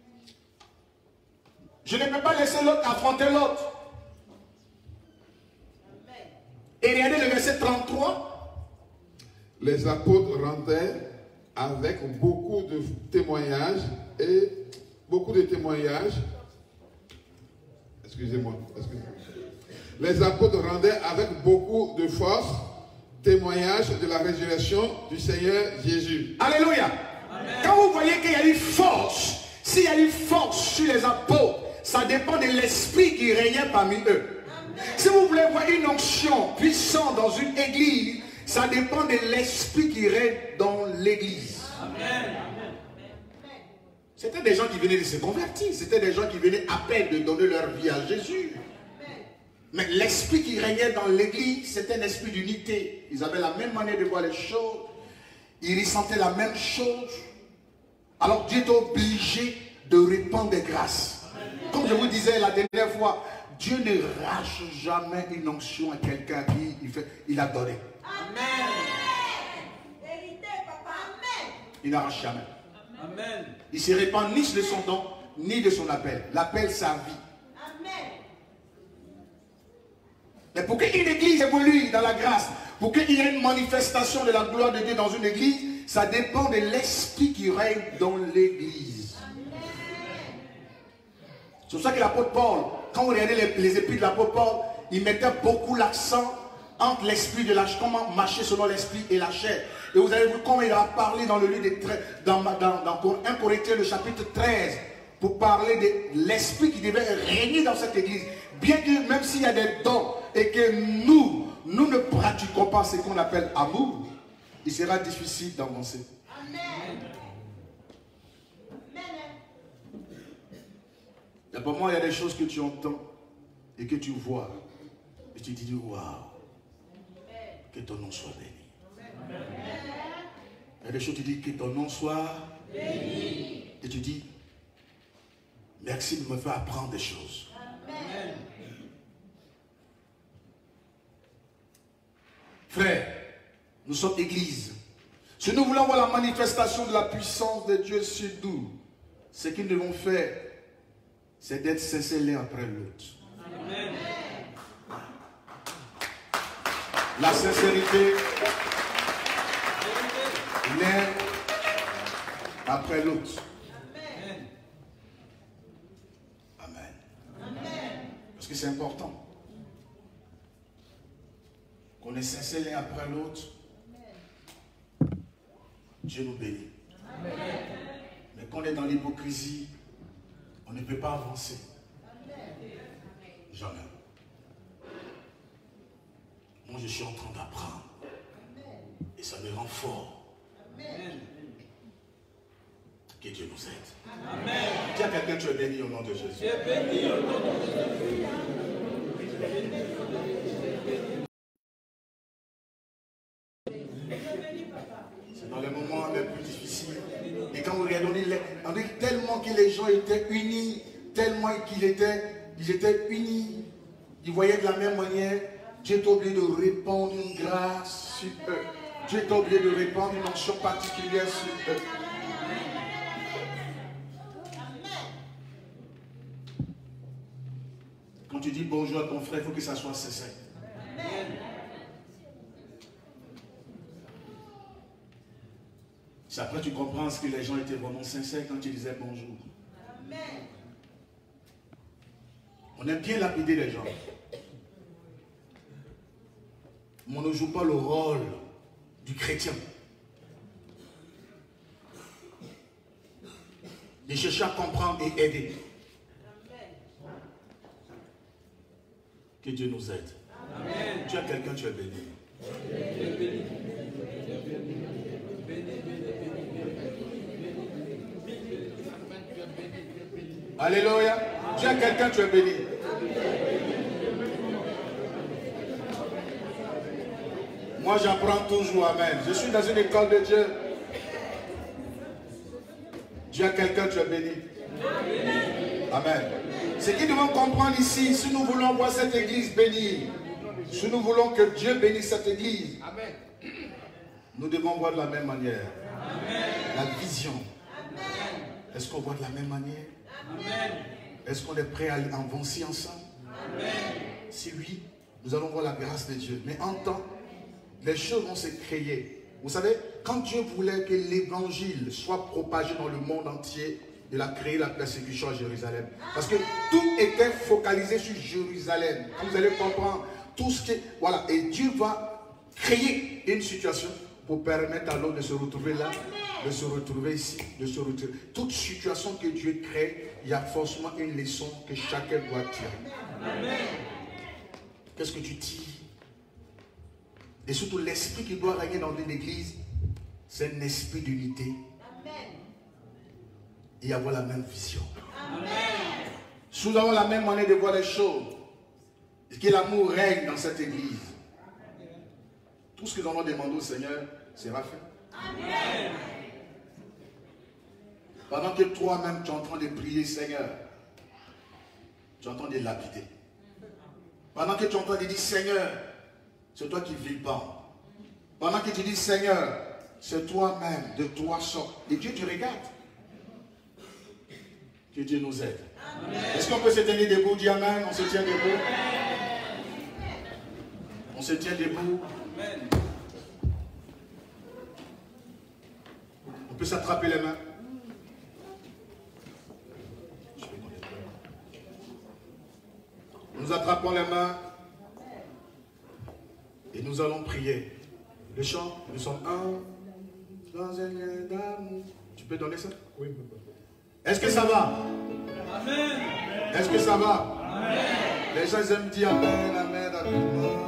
Je ne peux pas laisser l'autre affronter l'autre. Et regardez le verset 33. Les apôtres rendaient avec beaucoup de témoignages Excusez-moi. Les apôtres rendaient avec beaucoup de force témoignage de la résurrection du Seigneur Jésus. Alléluia. Amen. Quand vous voyez qu'il y a une force, s'il y a une force sur les apôtres, ça dépend de l'esprit qui régnait parmi eux. Amen. Si vous voulez voir une onction puissante dans une église, ça dépend de l'esprit qui règne dans l'église. Amen. C'était des gens qui venaient de se convertir. C'était des gens qui venaient à peine de donner leur vie à Jésus. Mais l'esprit qui régnait dans l'église, c'était un esprit d'unité. Ils avaient la même manière de voir les choses. Ils ressentaient la même chose. Alors Dieu est obligé de répandre des grâces. Comme je vous disais la dernière fois, Dieu ne arrache jamais une onction à quelqu'un qui il a donné. Amen. Il n'arrache jamais. Amen. Il ne se répand ni de son don, ni de son appel. L'appel, sa vie. Amen. Mais pour qu'une église évolue dans la grâce, pour qu'il y ait une manifestation de la gloire de Dieu dans une église, ça dépend de l'esprit qui règne dans l'église. C'est pour ça que l'apôtre Paul, quand vous regardez les épîtres de l'apôtre Paul, il mettait beaucoup l'accent entre l'esprit de la chair, comment marcher selon l'esprit et la chair. Et vous avez vu comment il a parlé dans le livre dans 1 Corinthiens, le chapitre 13, pour parler de l'esprit qui devait régner dans cette église. Bien que même s'il y a des dons et que nous ne pratiquons pas ce qu'on appelle amour, il sera difficile d'avancer. Et pour moi, il y a des choses que tu entends et que tu vois. Et tu te dis, waouh, que ton nom soit béni. Il y a des choses, tu dis, que ton nom soit béni. Et tu dis, merci de me faire apprendre des choses. Amen. Frères, nous sommes église. Si nous voulons voir la manifestation de la puissance de Dieu sur nous, ce qu'ils devons faire, c'est d'être sincères l'un après l'autre. La sincérité, l'un après l'autre. Amen. Parce que c'est important qu'on est sincère l'un après l'autre. Dieu nous bénit. Mais quand on est dans l'hypocrisie, on ne peut pas avancer. Jamais. Moi, je suis en train d'apprendre. Et ça me rend fort. Que Dieu nous aide. Amen. Dis à quelqu'un, tu es béni au nom de Jésus. Tu es béni au nom de Jésus. C'est dans les moments les plus difficiles. Et quand vous regardez, on dit tellement que les gens étaient unis, tellement qu'ils étaient unis, ils voyaient de la même manière. Dieu est obligé de répandre une grâce sur eux. Dieu est obligé de répandre une onction particulière sur eux. Quand tu dis bonjour à ton frère, il faut que ça soit sincère. C'est après que tu comprends ce que les gens étaient vraiment sincères quand tu disais bonjour. On aime bien lapider les gens. Mais on ne joue pas le rôle du chrétien. De chercher à comprendre et aider. Que Dieu nous aide. Amen. Tu as quelqu'un, tu es béni. Alléluia. Tu as quelqu'un, tu es béni. Moi, j'apprends toujours. Amen. Je suis dans une école de Dieu. Tu as quelqu'un, tu es béni. Amen. Ce qu'ils devons comprendre ici, si nous voulons voir cette église bénie, si nous voulons que Dieu bénisse cette église, amen, nous devons voir de la même manière. Amen. La vision. Est-ce qu'on voit de la même manière? Est-ce qu'on est prêt à avancer ensemble? Amen. Si oui, nous allons voir la grâce de Dieu. Mais en temps, les choses vont se créer. Vous savez, quand Dieu voulait que l'évangile soit propagé dans le monde entier, il a créé la persécution à Jérusalem. Parce que tout était focalisé sur Jérusalem. Vous allez comprendre tout ce qui... Voilà. Et Dieu va créer une situation pour permettre à l'homme de se retrouver là, de se retrouver ici, de se retrouver. Toute situation que Dieu crée, il y a forcément une leçon que chacun doit tirer. Qu'est-ce que tu tires? Et surtout l'esprit qui doit régner dans une église, c'est un esprit d'unité. Et avoir la même vision. Amen. Si nous avons la même manière de voir les choses, et que l'amour règne dans cette église, tout ce que nous allons demander au Seigneur sera fait. Amen. Pendant que toi-même tu es en train de prier, Seigneur, tu es en train de lapider. Pendant que tu es en train de dire, Seigneur, c'est toi qui vilipends. Pendant que tu dis, Seigneur, c'est toi-même, de toi sort. Et Dieu te regarde. Que Dieu nous aide. Est-ce qu'on peut se tenir debout? Dis amen, on se tient debout. se tient debout. On peut s'attraper les mains. Nous attrapons les mains et nous allons prier. Le chant, nous sommes un dans un lien d'amour. Tu peux donner ça? Oui. Est-ce que ça va? Amen. Est-ce que ça va? Amen. Les gens aiment dire Amen, Amen, Amen.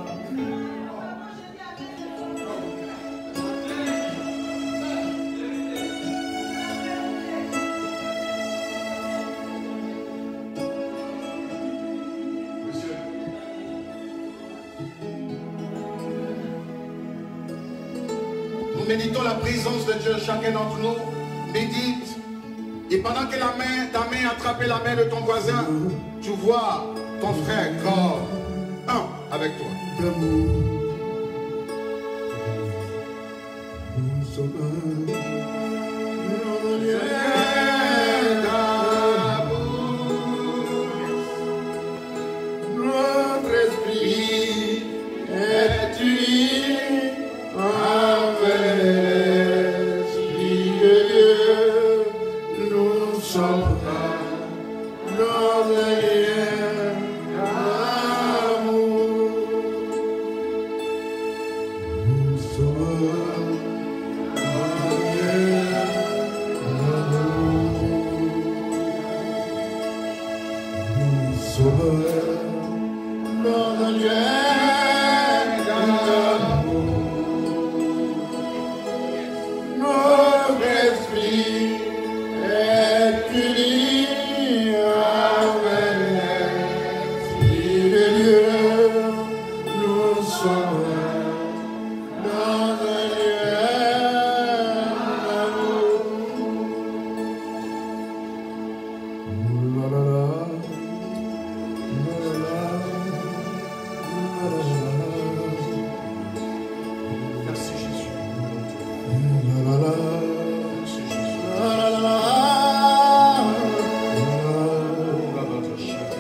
Nous méditons la présence de Dieu, chacun d'entre nous médite. Et pendant que ta main attrape la main de ton voisin, tu vois ton frère comme un avec toi. Notre esprit est uni avec l'Esprit de Dieu. Nous sommes dans le lien d'amour. Nous sommes dans le lien d'amour. Nous sommes dans le lien d'amour. Notre esprit est uni avec l'Esprit de Dieu. Nous sommes dans un lien d'amour. La la la, la la la. Merci Jésus. La la la. Merci Jésus. La la la. On va votre chacun.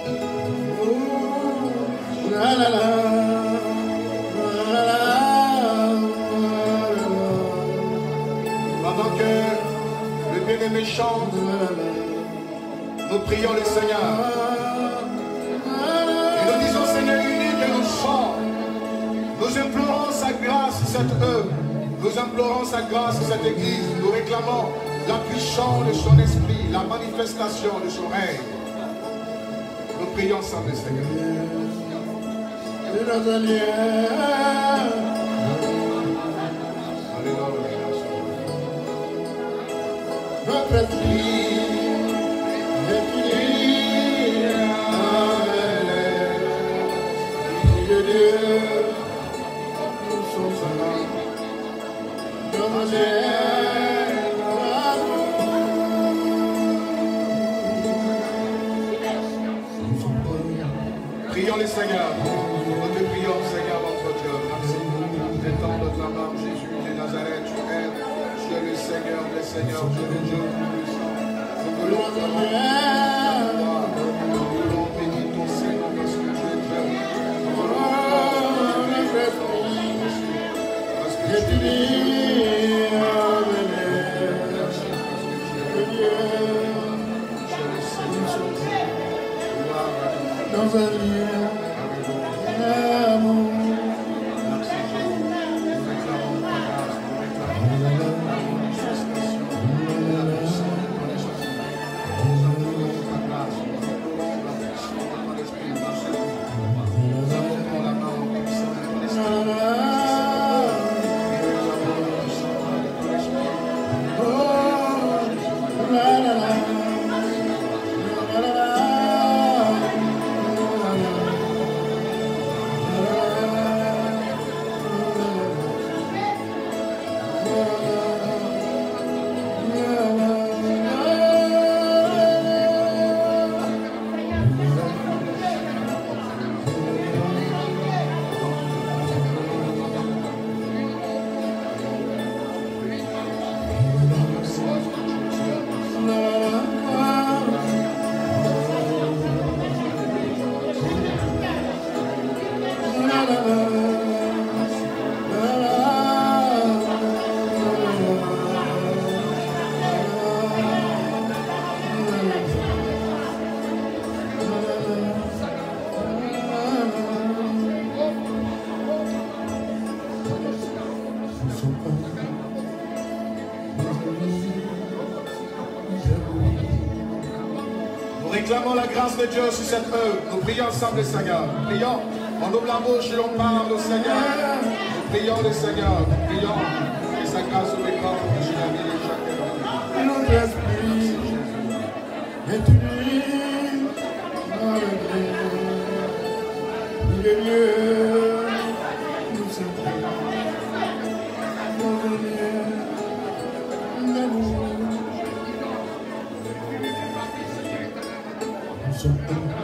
La la la. La la la. Pendant que le bien-aimé chante, nous prions le Seigneur. Et nous disons, Seigneur, unique et nous sommes. Nous implorons sa grâce sur cette œuvre. Nous implorons sa grâce sur cette église. Nous réclamons la puissance de son esprit, la manifestation de son règne. Nous prions ensemble, Seigneur. Dans un lien. Alléluia. Notre esprit est uni avec l'Esprit de Dieu. Nous sommes dans un lien d'amour. Prions le Seigneur. Nous te prions, Seigneur, notre Dieu. Merci. Détends notre âme, Jésus de Nazareth. Tu es le Seigneur des Seigneurs. Tu es le Dieu tout-puissant. Nous voulons te Nous voulons bénir ton Seigneur parce que tu es Dieu. Notre esprit Parce que est tu es uni avec l'Esprit de Dieu. le Seigneur. Gloire à Dieu. Dans un lien d'amour. Merci Jésus. Nous réclamons ta grâce. Nous réclamons la manifestation de la puissance de ton esprit. Nous implorons ta grâce. Nous implorons la puissance de ton esprit. Nous implorons la main puissante de ton esprit. La la la. La la la. Nous réclamons la grâce de Dieu sur cette œuvre. Nous prions ensemble le Seigneur. Nous prions. On ouvre la bouche et on parle au Seigneur. Nous prions le Seigneur. Nous prions. Et sa grâce au corps de la vie de chacun. Notre esprit est uni avec le Dieu. Nous sommes notre Dieu d'amour. Nous sommes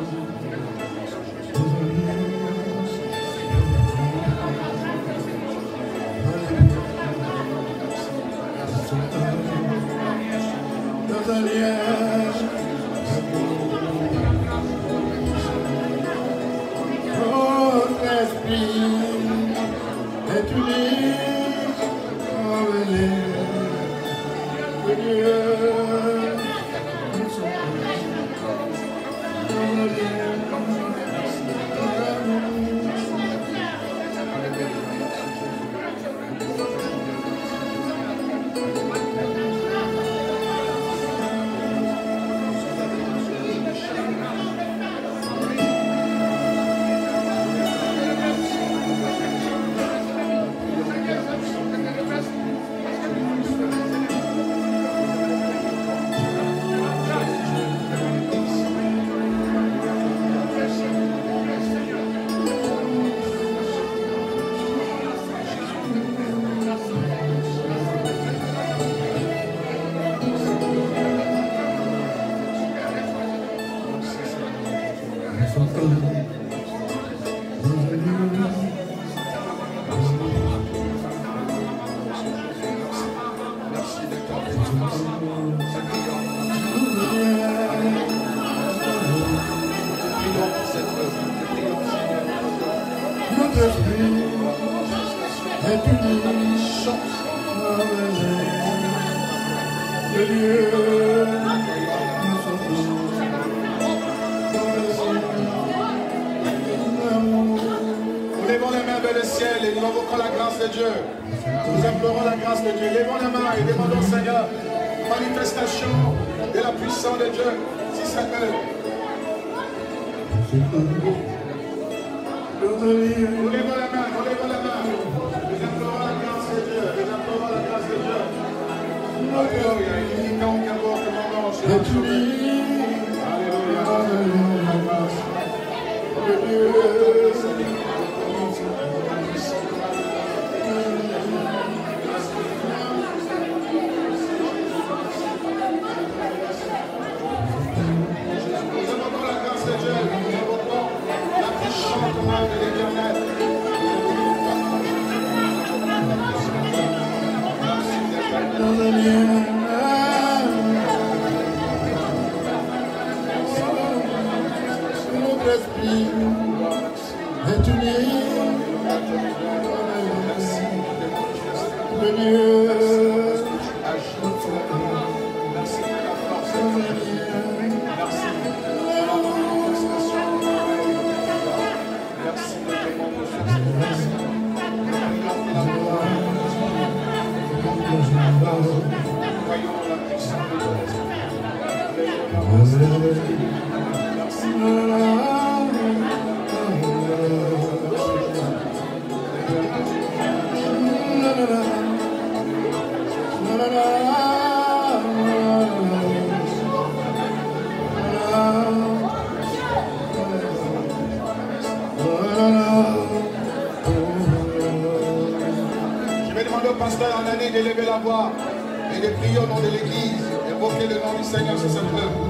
d'élever la voix et de prier au nom de l'Église, évoquer le nom du Seigneur sur cette œuvre.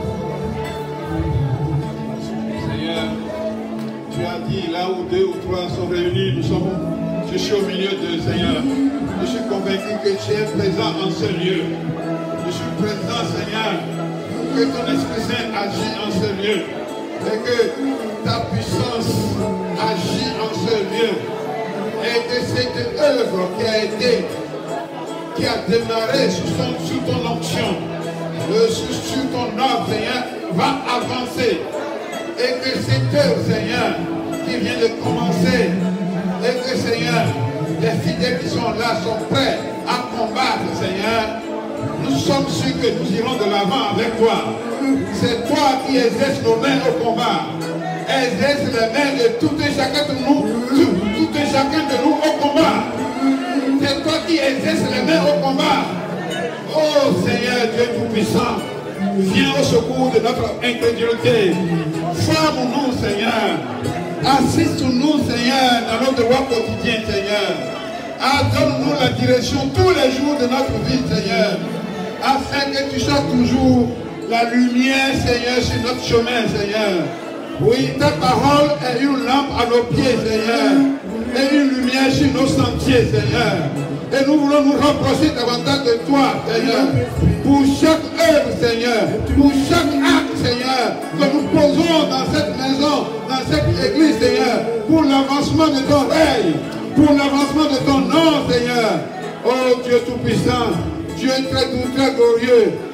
Seigneur, tu as dit là où 2 ou 3 sont réunis, je suis au milieu d'eux, Seigneur. Je suis convaincu que tu es présent en ce lieu. Je suis présent, Seigneur, que ton Esprit Saint agit en ce lieu et que ta puissance agit en ce lieu et que cette œuvre qui a démarré sous ton onction, sous ton œuvre, Seigneur, va avancer. Et que cette œuvre, Seigneur, qui vient de commencer, et que, Seigneur, Les fidèles qui sont là sont prêts à combattre, Seigneur. Nous sommes sûrs que nous irons de l'avant avec toi. C'est toi qui exerces nos mains au combat. Exerce les mains de tout et chacun de nous, tout et chacun de nous au combat. C'est toi qui exerces les mains au combat. Oh Seigneur Dieu Tout-Puissant, viens au secours de notre incrédulité. Forme-nous, Seigneur. Assiste-nous, Seigneur, dans nos devoirs quotidiens, Seigneur. Donne-nous la direction tous les jours de notre vie, Seigneur. Afin que tu sois toujours la lumière, Seigneur, sur notre chemin, Seigneur. Oui, ta parole est une lampe à nos pieds, Seigneur. Et une lumière sur nos sentiers, Seigneur. Et nous voulons nous rapprocher davantage de toi, Seigneur. Pour chaque œuvre, Seigneur. Pour chaque acte, Seigneur. Que nous posons dans cette maison, dans cette église, Seigneur. Pour l'avancement de ton règne. Pour l'avancement de ton nom, Seigneur. Oh Dieu Tout-Puissant. Dieu très doux, très glorieux.